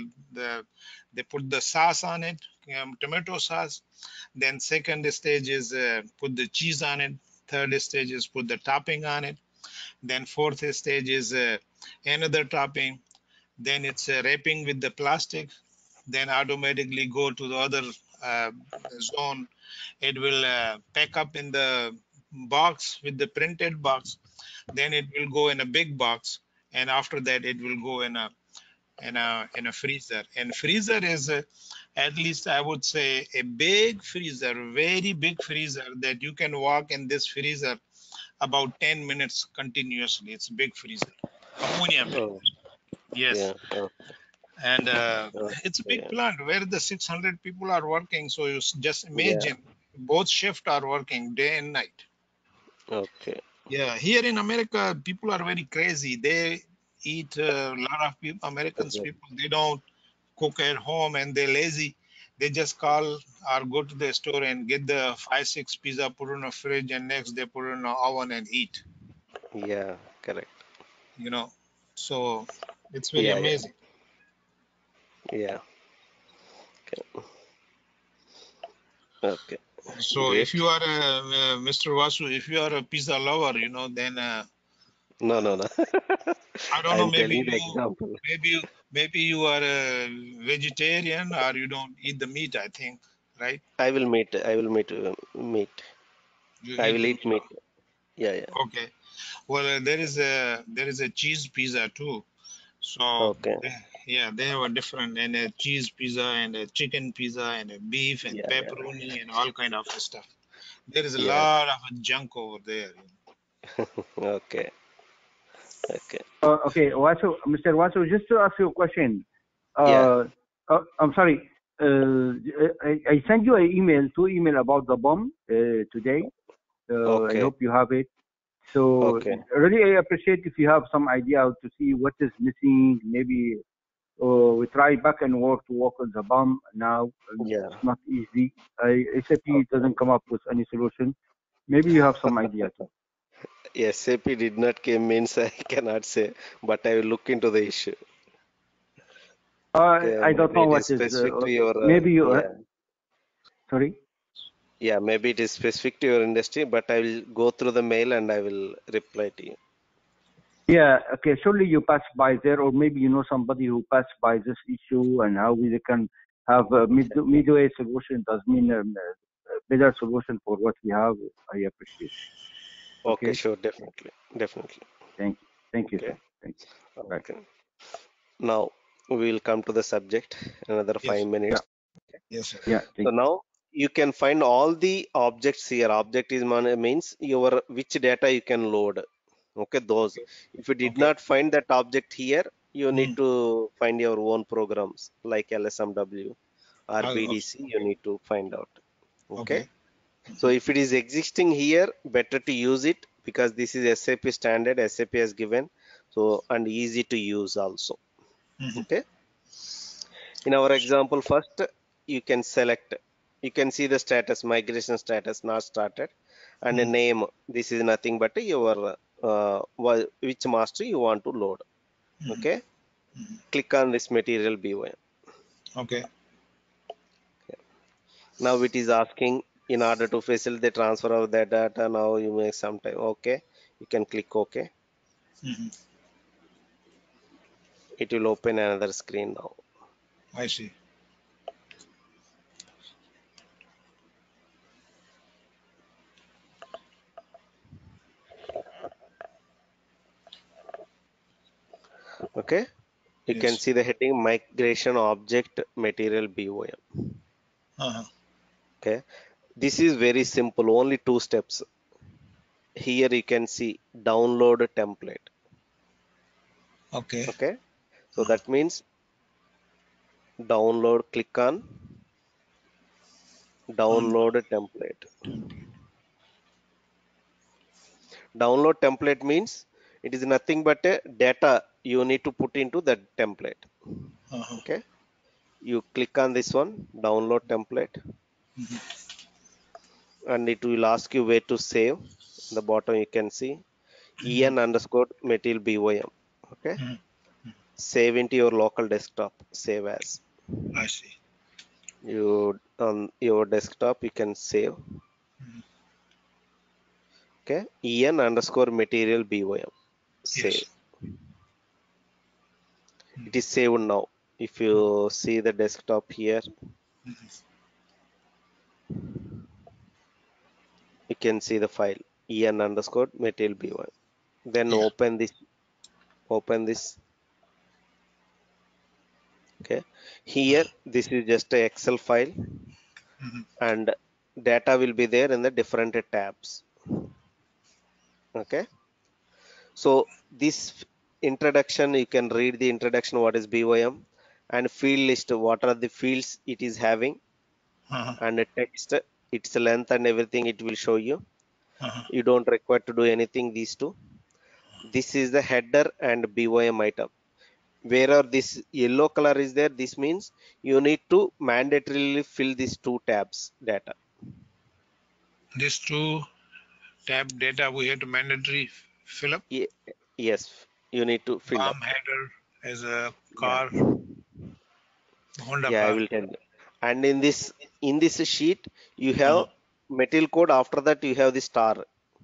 they put the sauce on it, tomato sauce. Then second stage is put the cheese on it. Third stage is put the topping on it. Then fourth stage is another topping. Then it's wrapping with the plastic. Then automatically go to the other uh, zone. It will pack up in the box with the printed box. Then it will go in a big box, and after that it will go in a freezer. And freezer is at least I would say a big freezer, very big freezer, that you can walk in this freezer about 10 minutes continuously. It's a big freezer, ammonia freezer. Oh, Yes. yeah. Oh, And it's a big yeah. plant where the 600 people are working. So you just Yeah. imagine both shifts are working day and night. Okay. Yeah, here in America, people are very crazy. They eat a lot of people, Americans Okay. people. They don't cook at home, and they're lazy. They just call or go to the store and get the 5, 6 pizza, put in a fridge, and next they put it in an oven and eat. Yeah. Correct. So it's very Yeah. Yeah. amazing. Yeah. Okay. So if Great. you are Mr. Vasu, if you are a pizza lover, then No, no, no. I don't know. I'm telling the example. Maybe you are a vegetarian, or you don't eat the meat. I think, right? I will meet. I will meet meat. You I eat will the eat meat. meat. Yeah. Yeah. Okay. Well, there is a cheese pizza too. So Okay. yeah, they have a different, and a cheese pizza and a chicken pizza and a beef and Yeah. Yeah. pepperoni and all kind of stuff. There is a Yeah. lot of junk over there. Okay. Okay. Okay, Mr. Wasu, just to ask you a question. Yeah. I'm sorry. I sent you two email about the bomb today. I Okay. hope you have it. So Okay. really, I appreciate if you have some idea how to see what is missing. Maybe We try back and forth to work on the BOM now. Yeah. It's not easy. SAP doesn't come up with any solution. Maybe you have some idea too. SAP did not came means I cannot say, but I will look into the issue. I don't know what is specific to your. maybe you. Yeah. Sorry. Yeah, maybe it is specific to your industry, but I will go through the mail and I will reply to you. Yeah, okay. Surely you pass by there, or maybe you know somebody who passed by this issue and how we can have a midway solution. Does mean a better solution for what we have. I appreciate. Okay, sure, definitely. Thank you, okay. sir. Thank you. Bye. Okay. Now we will come to the subject. Another 5 minutes. Yeah. Yes, sir. Yeah. So now you can find all the objects here. Object is means your which data you can load. Okay, those. If you did not find that object here, you need to find your own programs like LSMW or BDC. You need to find out. Okay. So if it is existing here, better to use it because this is SAP standard. SAP has given, so and easy to use also. Okay. In our example, first you can select. You can see the status, migration status not started, and a name. This is nothing but your which master you want to load. Okay. Click on this material BOM. Okay. Now it is asking in order to facilitate the transfer of that data. Now you make some time. Okay. You can click OK. It will open another screen now. I see. Okay. You can see the heading migration object material BOM. Okay. This is very simple, only 2 steps. Here you can see download template. Okay. So that means download, click on download template. Download template means it is nothing but a data you need to put into that template. Okay. You click on this one, download template. And it will ask you where to save. In the bottom you can see en underscore material BOM. Okay. Save into your local desktop. Save as. I see. You on your desktop you can save. Okay. en underscore material BOM. Save. It is saved now. If you see the desktop here, you can see the file en underscore material BOM. Then open this. Okay. Here this is just a Excel file and data will be there in the different tabs. Okay. So this introduction, you can read the introduction, what is BOM, and field list, what are the fields it is having, and the text, its length and everything it will show you. You don't require to do anything, these two. This is the header and BOM item. Wherever this yellow color is there, this means you need to mandatorily fill these 2 tabs data. These 2 tab data we have to mandatory fill up. Yes, you need to fill up. Header as a car. Honda Yeah, car. I will tell you. And in this sheet, you have material code. After that, you have the star.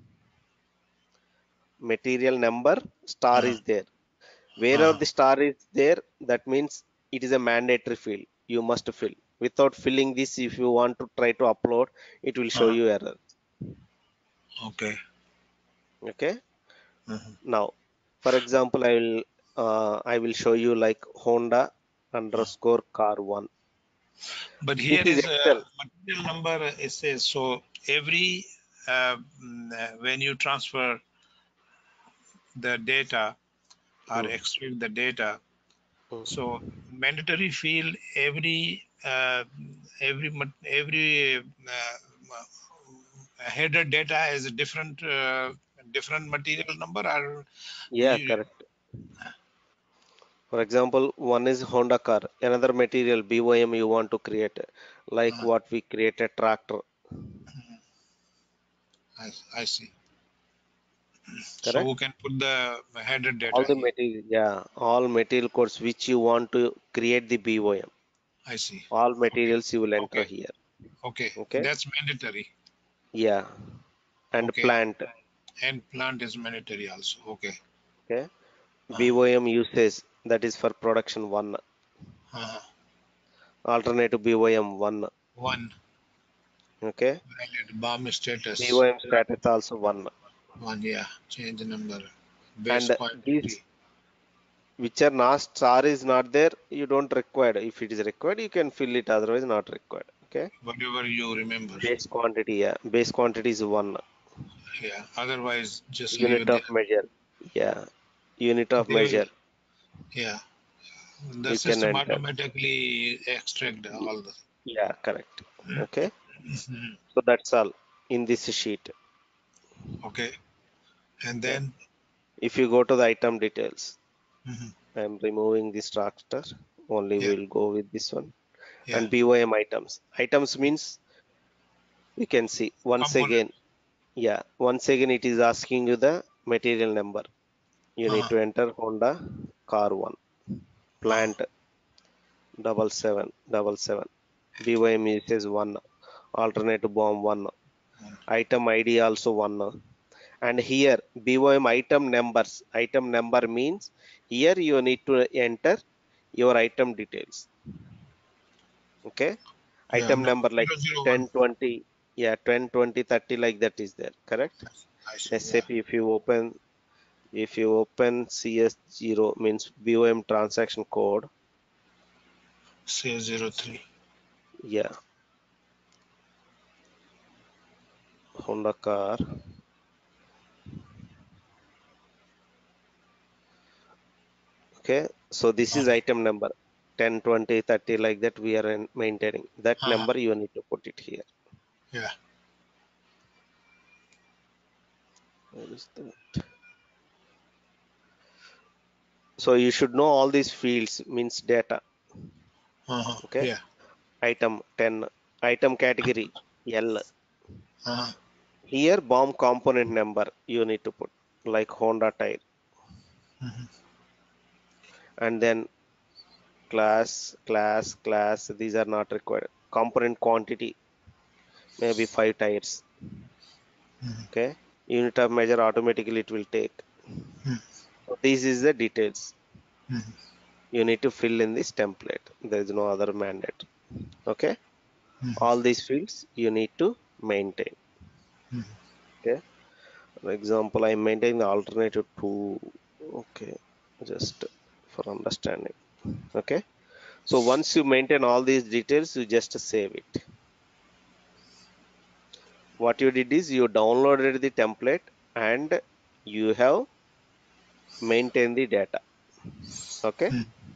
Material number star is there. Wherever the star is there, that means it is a mandatory field. You must fill. Without filling this, if you want to try to upload, it will show you error. Okay. Okay. Now, for example, I will show you like Honda underscore car 1. But here is material number. It says so every when you transfer the data or extract the data, so mandatory field every header data is a different different material number, or correct. For example, one is Honda car, another material BOM you want to create, like what we created tractor. I see. Correct? So we can put the header data. All the material, yeah, all material codes which you want to create the BOM. I see. All materials you will enter Okay. here. Okay. Okay. That's mandatory. Yeah. And Okay. plant. And plant is mandatory also. Okay. Okay. BOM usage, that is for production 1. Alternative BOM 1. 1. Okay. Valid BOM status. BOM status also 1. 1, yeah. Change the number. Base And quantity. these which are not star is not there, you don't require. If it is required, you can fill it, otherwise not required. Okay. Whatever you remember. Base quantity, yeah. Base quantity is 1. Yeah. Otherwise, just Unit leave it of there. measure. Yeah. Unit of measure. Yeah. The You can system enter. automatically extract all the. Yeah, correct. Okay. So that's all in this sheet. Okay. And then if you go to the item details, I'm removing this tractor. Only we'll go with this one. And BOM items. Items means we can see once again. Yeah, once again it is asking you the material number. You need to enter Honda car 1. Plant 7777. BOM is 1. Alternate BOM 1. Item ID also 1. And here BOM item numbers. Item number means here you need to enter your item details. Okay. Item number like 10, 20. Yeah, 10, 20, 30 like that is there. Correct. SAP if you open CS0 means BOM transaction code. CS03. Yeah. Honda car. Okay. So this is item number 10, 20, 30 like that we are maintaining. That number you need to put it here. Yeah. Where is that? So you should know all these fields means data. Okay. Yeah. Item 10. Item category L. Here BOM component number you need to put like Honda tire. And then class, these are not required. Component quantity, maybe 5 tires. Okay. Unit of measure automatically it will take. So this is the details. You need to fill in this template. There is no other mandate. Okay. All these fields you need to maintain. Okay. For example, I maintain the alternative 2. Okay. Just for understanding. Okay. So once you maintain all these details, you just save it. What you did is you downloaded the template and you have maintained the data. Okay.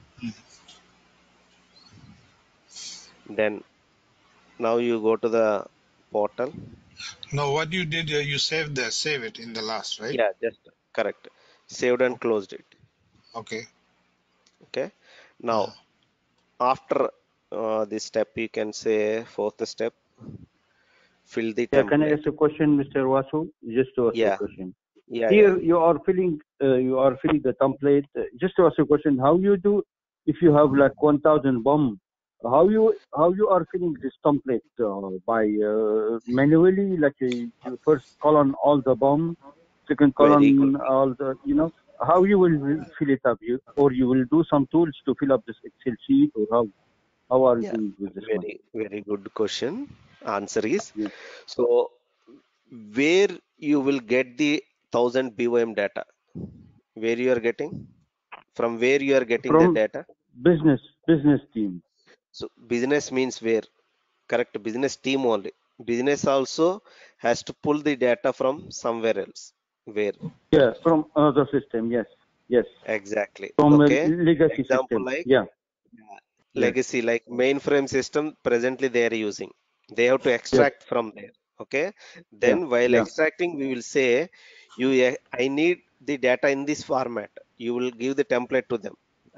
Then now you go to the portal. No, what you did, you save it in the last, right? Yeah, just correct. Saved and closed it. Okay. Okay. Now, after this step, you can say fourth step, fill the template. Can I ask a question, Mr. Wasu? Just to ask a question. Here you are filling the template. Just to ask a question, how you do if you have like 1,000 BOM? How you are filling this template by manually? Like you first column all the BOM, second column all the how you will fill it up? You will do some tools to fill up this Excel sheet, or how are you doing with this one? Very good question. Answer is so where you will get the 1,000 BOM data? Where you are getting? From where you are getting the data? Business team. So business means where? Correct. Business team only. Business also has to pull the data from somewhere else. Where? Yeah, from another system. Yes. Exactly. From okay. a legacy Example system. like Legacy like mainframe system presently they are using. They have to extract from there. Okay. Then while extracting, we will say I need the data in this format. You will give the template to them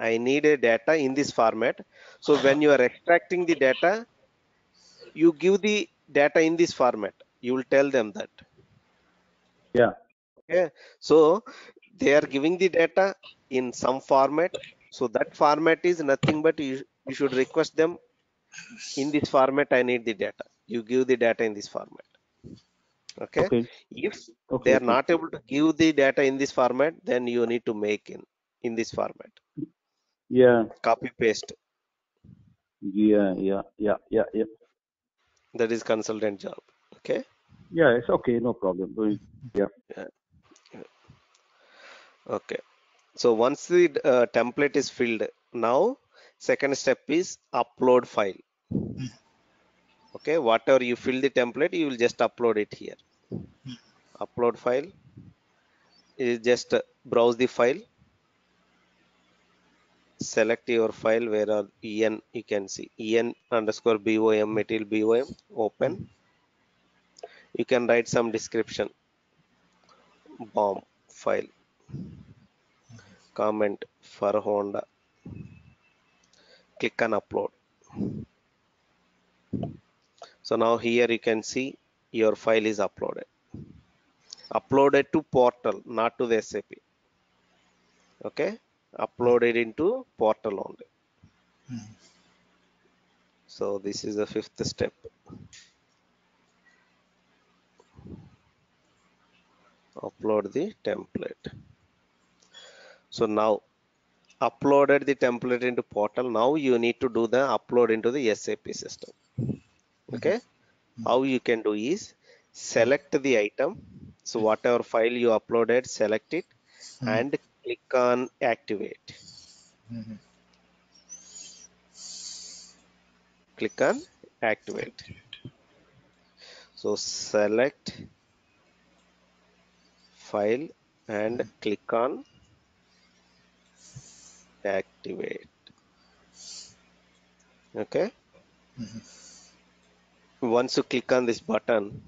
I need a data in this format. So when you are extracting the data, you give the data in this format. You will tell them that. Yeah. Okay. So they are giving the data in some format. So that format is nothing but you should request them in this format. I need the data. You give the data in this format. Okay. Okay. If Okay. they are Okay. not able to give the data in this format, then you need to make in this format. Yeah. Copy paste. Yeah. Yeah. Yeah. Yeah. Yeah. That is consultant job. Okay. Yeah. It's okay. No problem. Yeah. Yeah. Okay. So once the template is filled, now second step is upload file. Okay, whatever you fill the template, you will just upload it here. Upload file is just browse the file, select your file where are en, you can see en underscore bom, it will bom, open. You can write some description, bomb file, comment for Honda, click on upload. So now here you can see your file is uploaded. Uploaded to portal, not to the SAP. Okay, uploaded into portal only. So this is the fifth step. Upload the template. So now uploaded the template into portal. Now you need to do the upload into the SAP system. Okay, how you can do is select the item. So whatever file you uploaded, select it and click on activate. Click on activate. So select file and click on activate. Okay. Once you click on this button,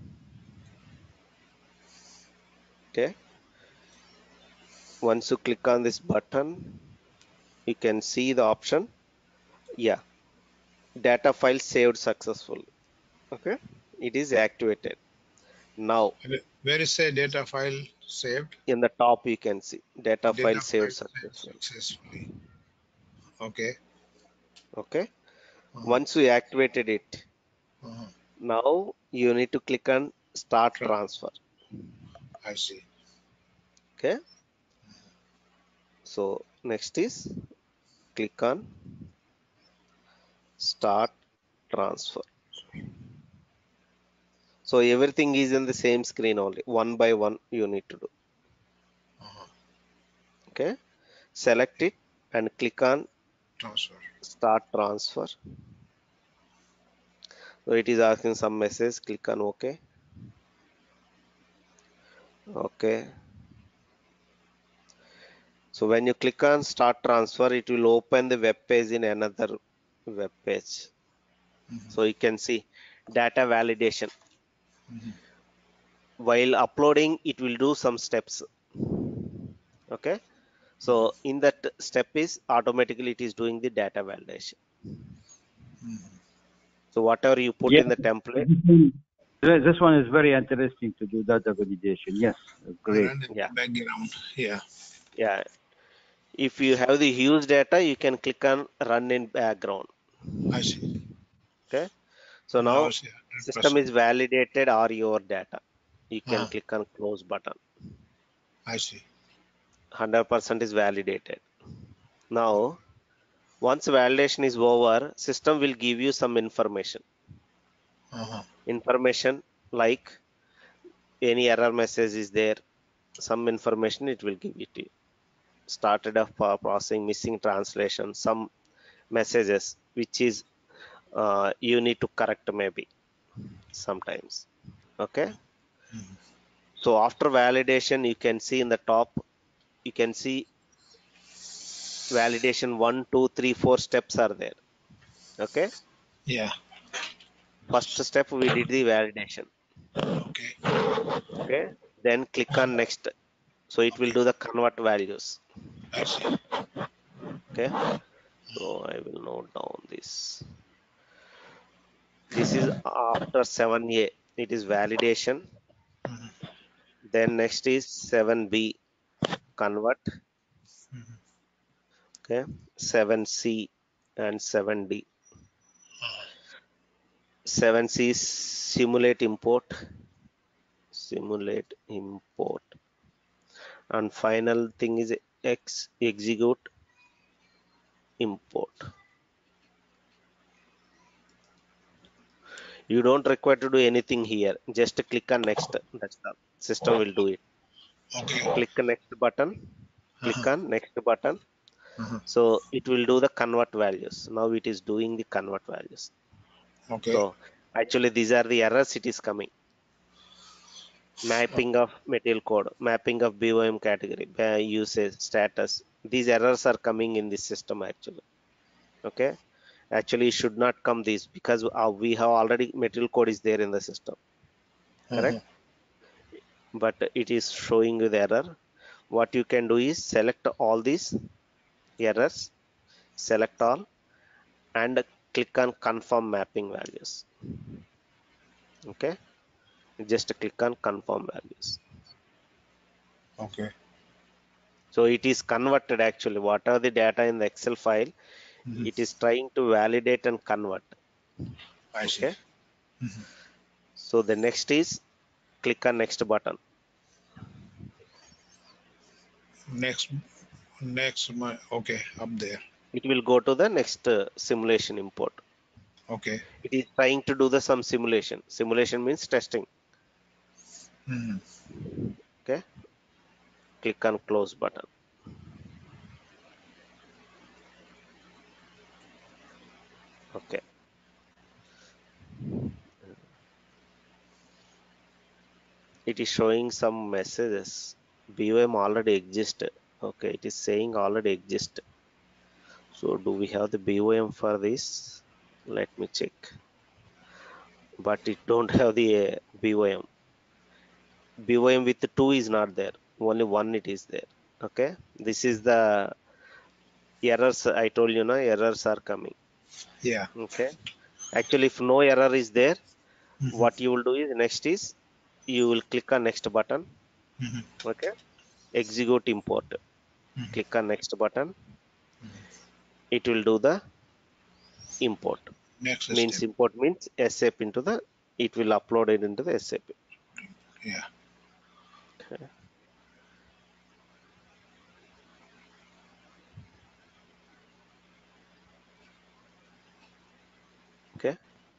okay, once you click on this button, you can see the option, yeah, data file saved successfully. Okay, it is activated. Now Where is the data file saved? in the top you can see data file Data saved file saved successfully. successfully. Okay. Okay, once you activated it, now you need to click on start transfer. I see. Okay, so next is click on start transfer. So everything is in the same screen only, one by one you need to do. Okay, select it and click on Transfer. start transfer. So it is asking some message, click on OK. Okay. So when you click on start transfer, it will open the web page in another web page. So you can see data validation. While uploading, it will do some steps. Okay. So in that step is automatically it is doing the data validation. So whatever you put in the template. This one is very interesting to do data validation. Yes, great. Run in Yeah. the background. Yeah. Yeah. If you have the huge data, you can click on run in background. I see. Okay. So now it's 100%. system is validated or your data. You can click on close button. I see. 100% is validated. Now, once validation is over, system will give you some information. Information like any error message is there, some information it will give it to you. Started of processing, missing translation, some messages which is you need to correct maybe sometimes. Okay. So after validation, you can see in the top, you can see validation 1, 2, 3, 4 steps are there. Okay. Yeah. First step we did the validation. Okay. Okay. Then click on next. So it will do the convert values. I see. Okay, so I will note down this. This is after 7A, it is validation. Then next is 7B, convert. Okay, 7C and 7D. 7C is simulate import, and final thing is execute import. You don't require to do anything here, just click on next. That's the system will do it. Okay. Click the next button, click on next button. So it will do the convert values. Now it is doing the convert values. Okay. So actually these are the errors it is coming. Mapping of material code, mapping of BOM category, usage, status. These errors are coming in this system actually. Okay. Actually it should not come this because we have already material code is there in the system. Correct? But it is showing you the error. What you can do is select all these errors, select all, and click on confirm mapping values. Okay, just click on confirm values. Okay. So it is converted actually. What are the data in the Excel file? It is trying to validate and convert. I see. Okay. So the next is click on next button. Next, okay, up there. It will go to the next simulation import. Okay. It is trying to do the some simulation. Simulation means testing. Okay. Click on close button. Okay. It is showing some messages. BOM already exists. Okay, it is saying already exist. So do we have the BOM for this? Let me check. But it don't have the BOM. BOM with 2 is not there. Only 1 it is there. Okay. This is the errors I told you now. Errors are coming. Yeah. Okay. Actually, if no error is there, what you will do is next is you will click on next button. Okay. Execute import. Click on next button. It will do the import. Next Means step. import means SAP into the, it will upload it into the SAP. Yeah. Okay. Okay.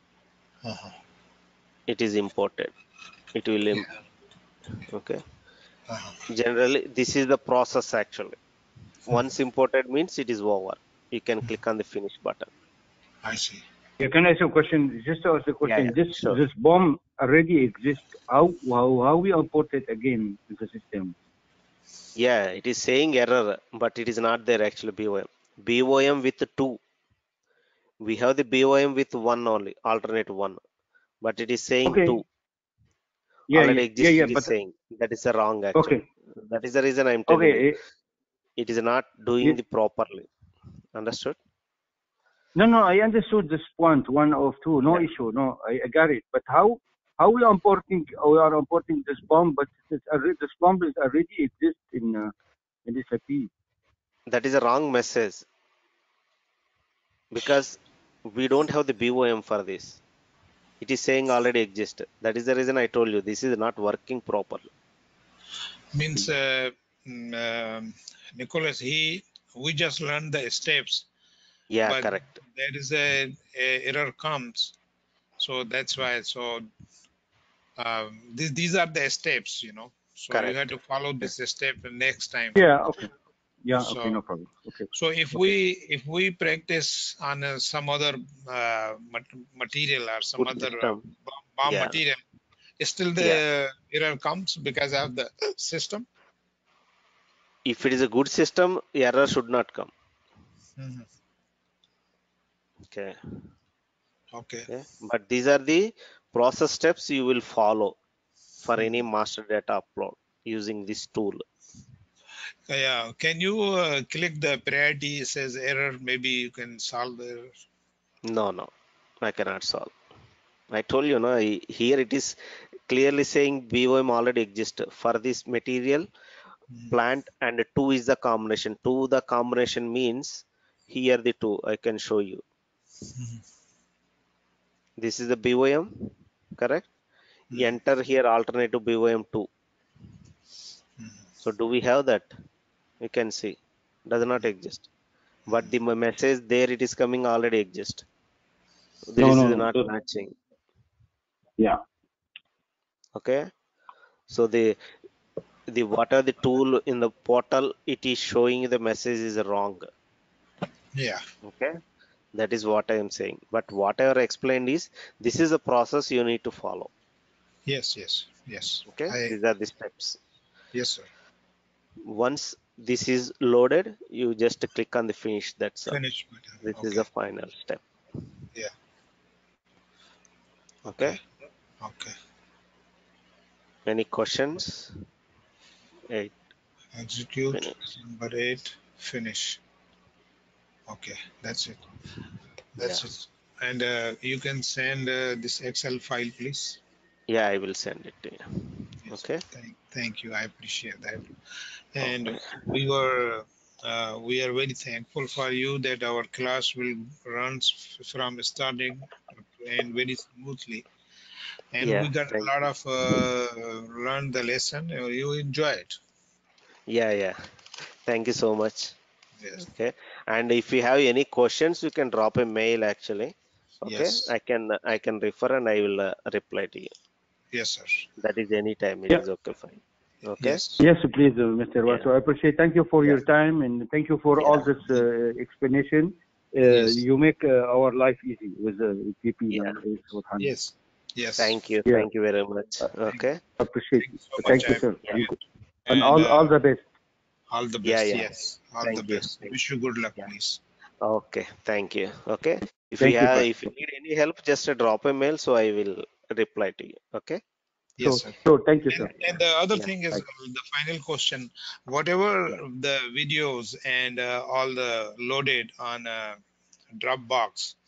It is imported. It will okay. Generally this is the process actually. Once imported means it is over. You can click on the finish button. I see. Yeah, can I ask a question? Just to ask a question. Yeah, sure. This bomb already exists. How we import it again in the system? Yeah, it is saying error, but it is not there actually. BOM. BOM with 2. We have the BOM with 1 only, alternate 1, but it is saying 2. Already exist. It is But saying that is a wrong actually. okay, That is the reason I am telling you. okay. It is not doing the properly. Understood? No, I understood this point, 1 of 2, no Yeah. issue. No, I got it. But how we are importing this bomb, but this bomb is already exist in SAP. That is a wrong message because we don't have the BOM for this. It is saying already exist. That is the reason I told you this is not working properly. Means, Nicholas, we just learned the steps. Yeah, but correct. there is a error comes, so that's why. So these are the steps, so Correct. you have to follow this step next time. Yeah, okay. Yeah, So, okay, no problem. Okay. so if we practice on some other material or some Good other system. bomb Yeah. material, still the error comes because of the system. If it is a good system, error should not come. Okay. Okay. But these are the process steps you will follow for any master data upload using this tool. Yeah, can you click the priority? It says error. Maybe you can solve the error. No, I cannot solve. I told you, no, here it is clearly saying BOM already exists for this material, plant, and 2 is the combination. 2 the combination means here the 2 I can show you. This is the BOM, correct? Enter here alternative BOM 2. So do we have that? You can see does not exist. But the message there it is coming already exist. This is not matching. Yeah. Okay. So the what are the tool in the portal, it is showing the message is wrong. Yeah. Okay, that is what I am saying. But whatever explained is, this is a process you need to follow. Yes. Okay, these are the steps. Yes, sir. Once this is loaded, you just click on the finish. That's all. Finish button. This Okay. is the final step. Yeah. Okay. Okay. Any questions? 8. Execute. Finish. Number 8. Finish. Okay, that's it. That's it. And you can send this Excel file, please. Yeah, I will send it to you. Yes. Okay. Thank you. I appreciate that. And Okay. we are very thankful for you that our class will run from starting and very smoothly. And Yeah, we got a lot of learn the lesson. You enjoy it. yeah. Thank you so much. Yes. Okay, and if you have any questions, you can drop a mail actually. Okay, Yes. I can refer and I will reply to you. Yes, sir. That is anytime. It is okay for you. Okay. Yes. Yes, please, Mr. Wasu. I appreciate. Thank you for your time and thank you for all this explanation. Yes. You make our life easy with GP. Yes. Yes. Thank you. Yeah. Thank you very much. Okay. Appreciate it. So Thank much. you, sir. Yeah. And And all the best. all the best. Yeah. Yes. All Thank the you. best. Wish you good luck, Yeah. please. Okay. Thank you. Okay. If Thank you you, have, sir. if you need any help, just drop a mail, so I will reply to you. Okay. Yes, sir. So thank you, sir. And the other Yeah. thing is the final question. Whatever the videos and all the loaded on Dropbox,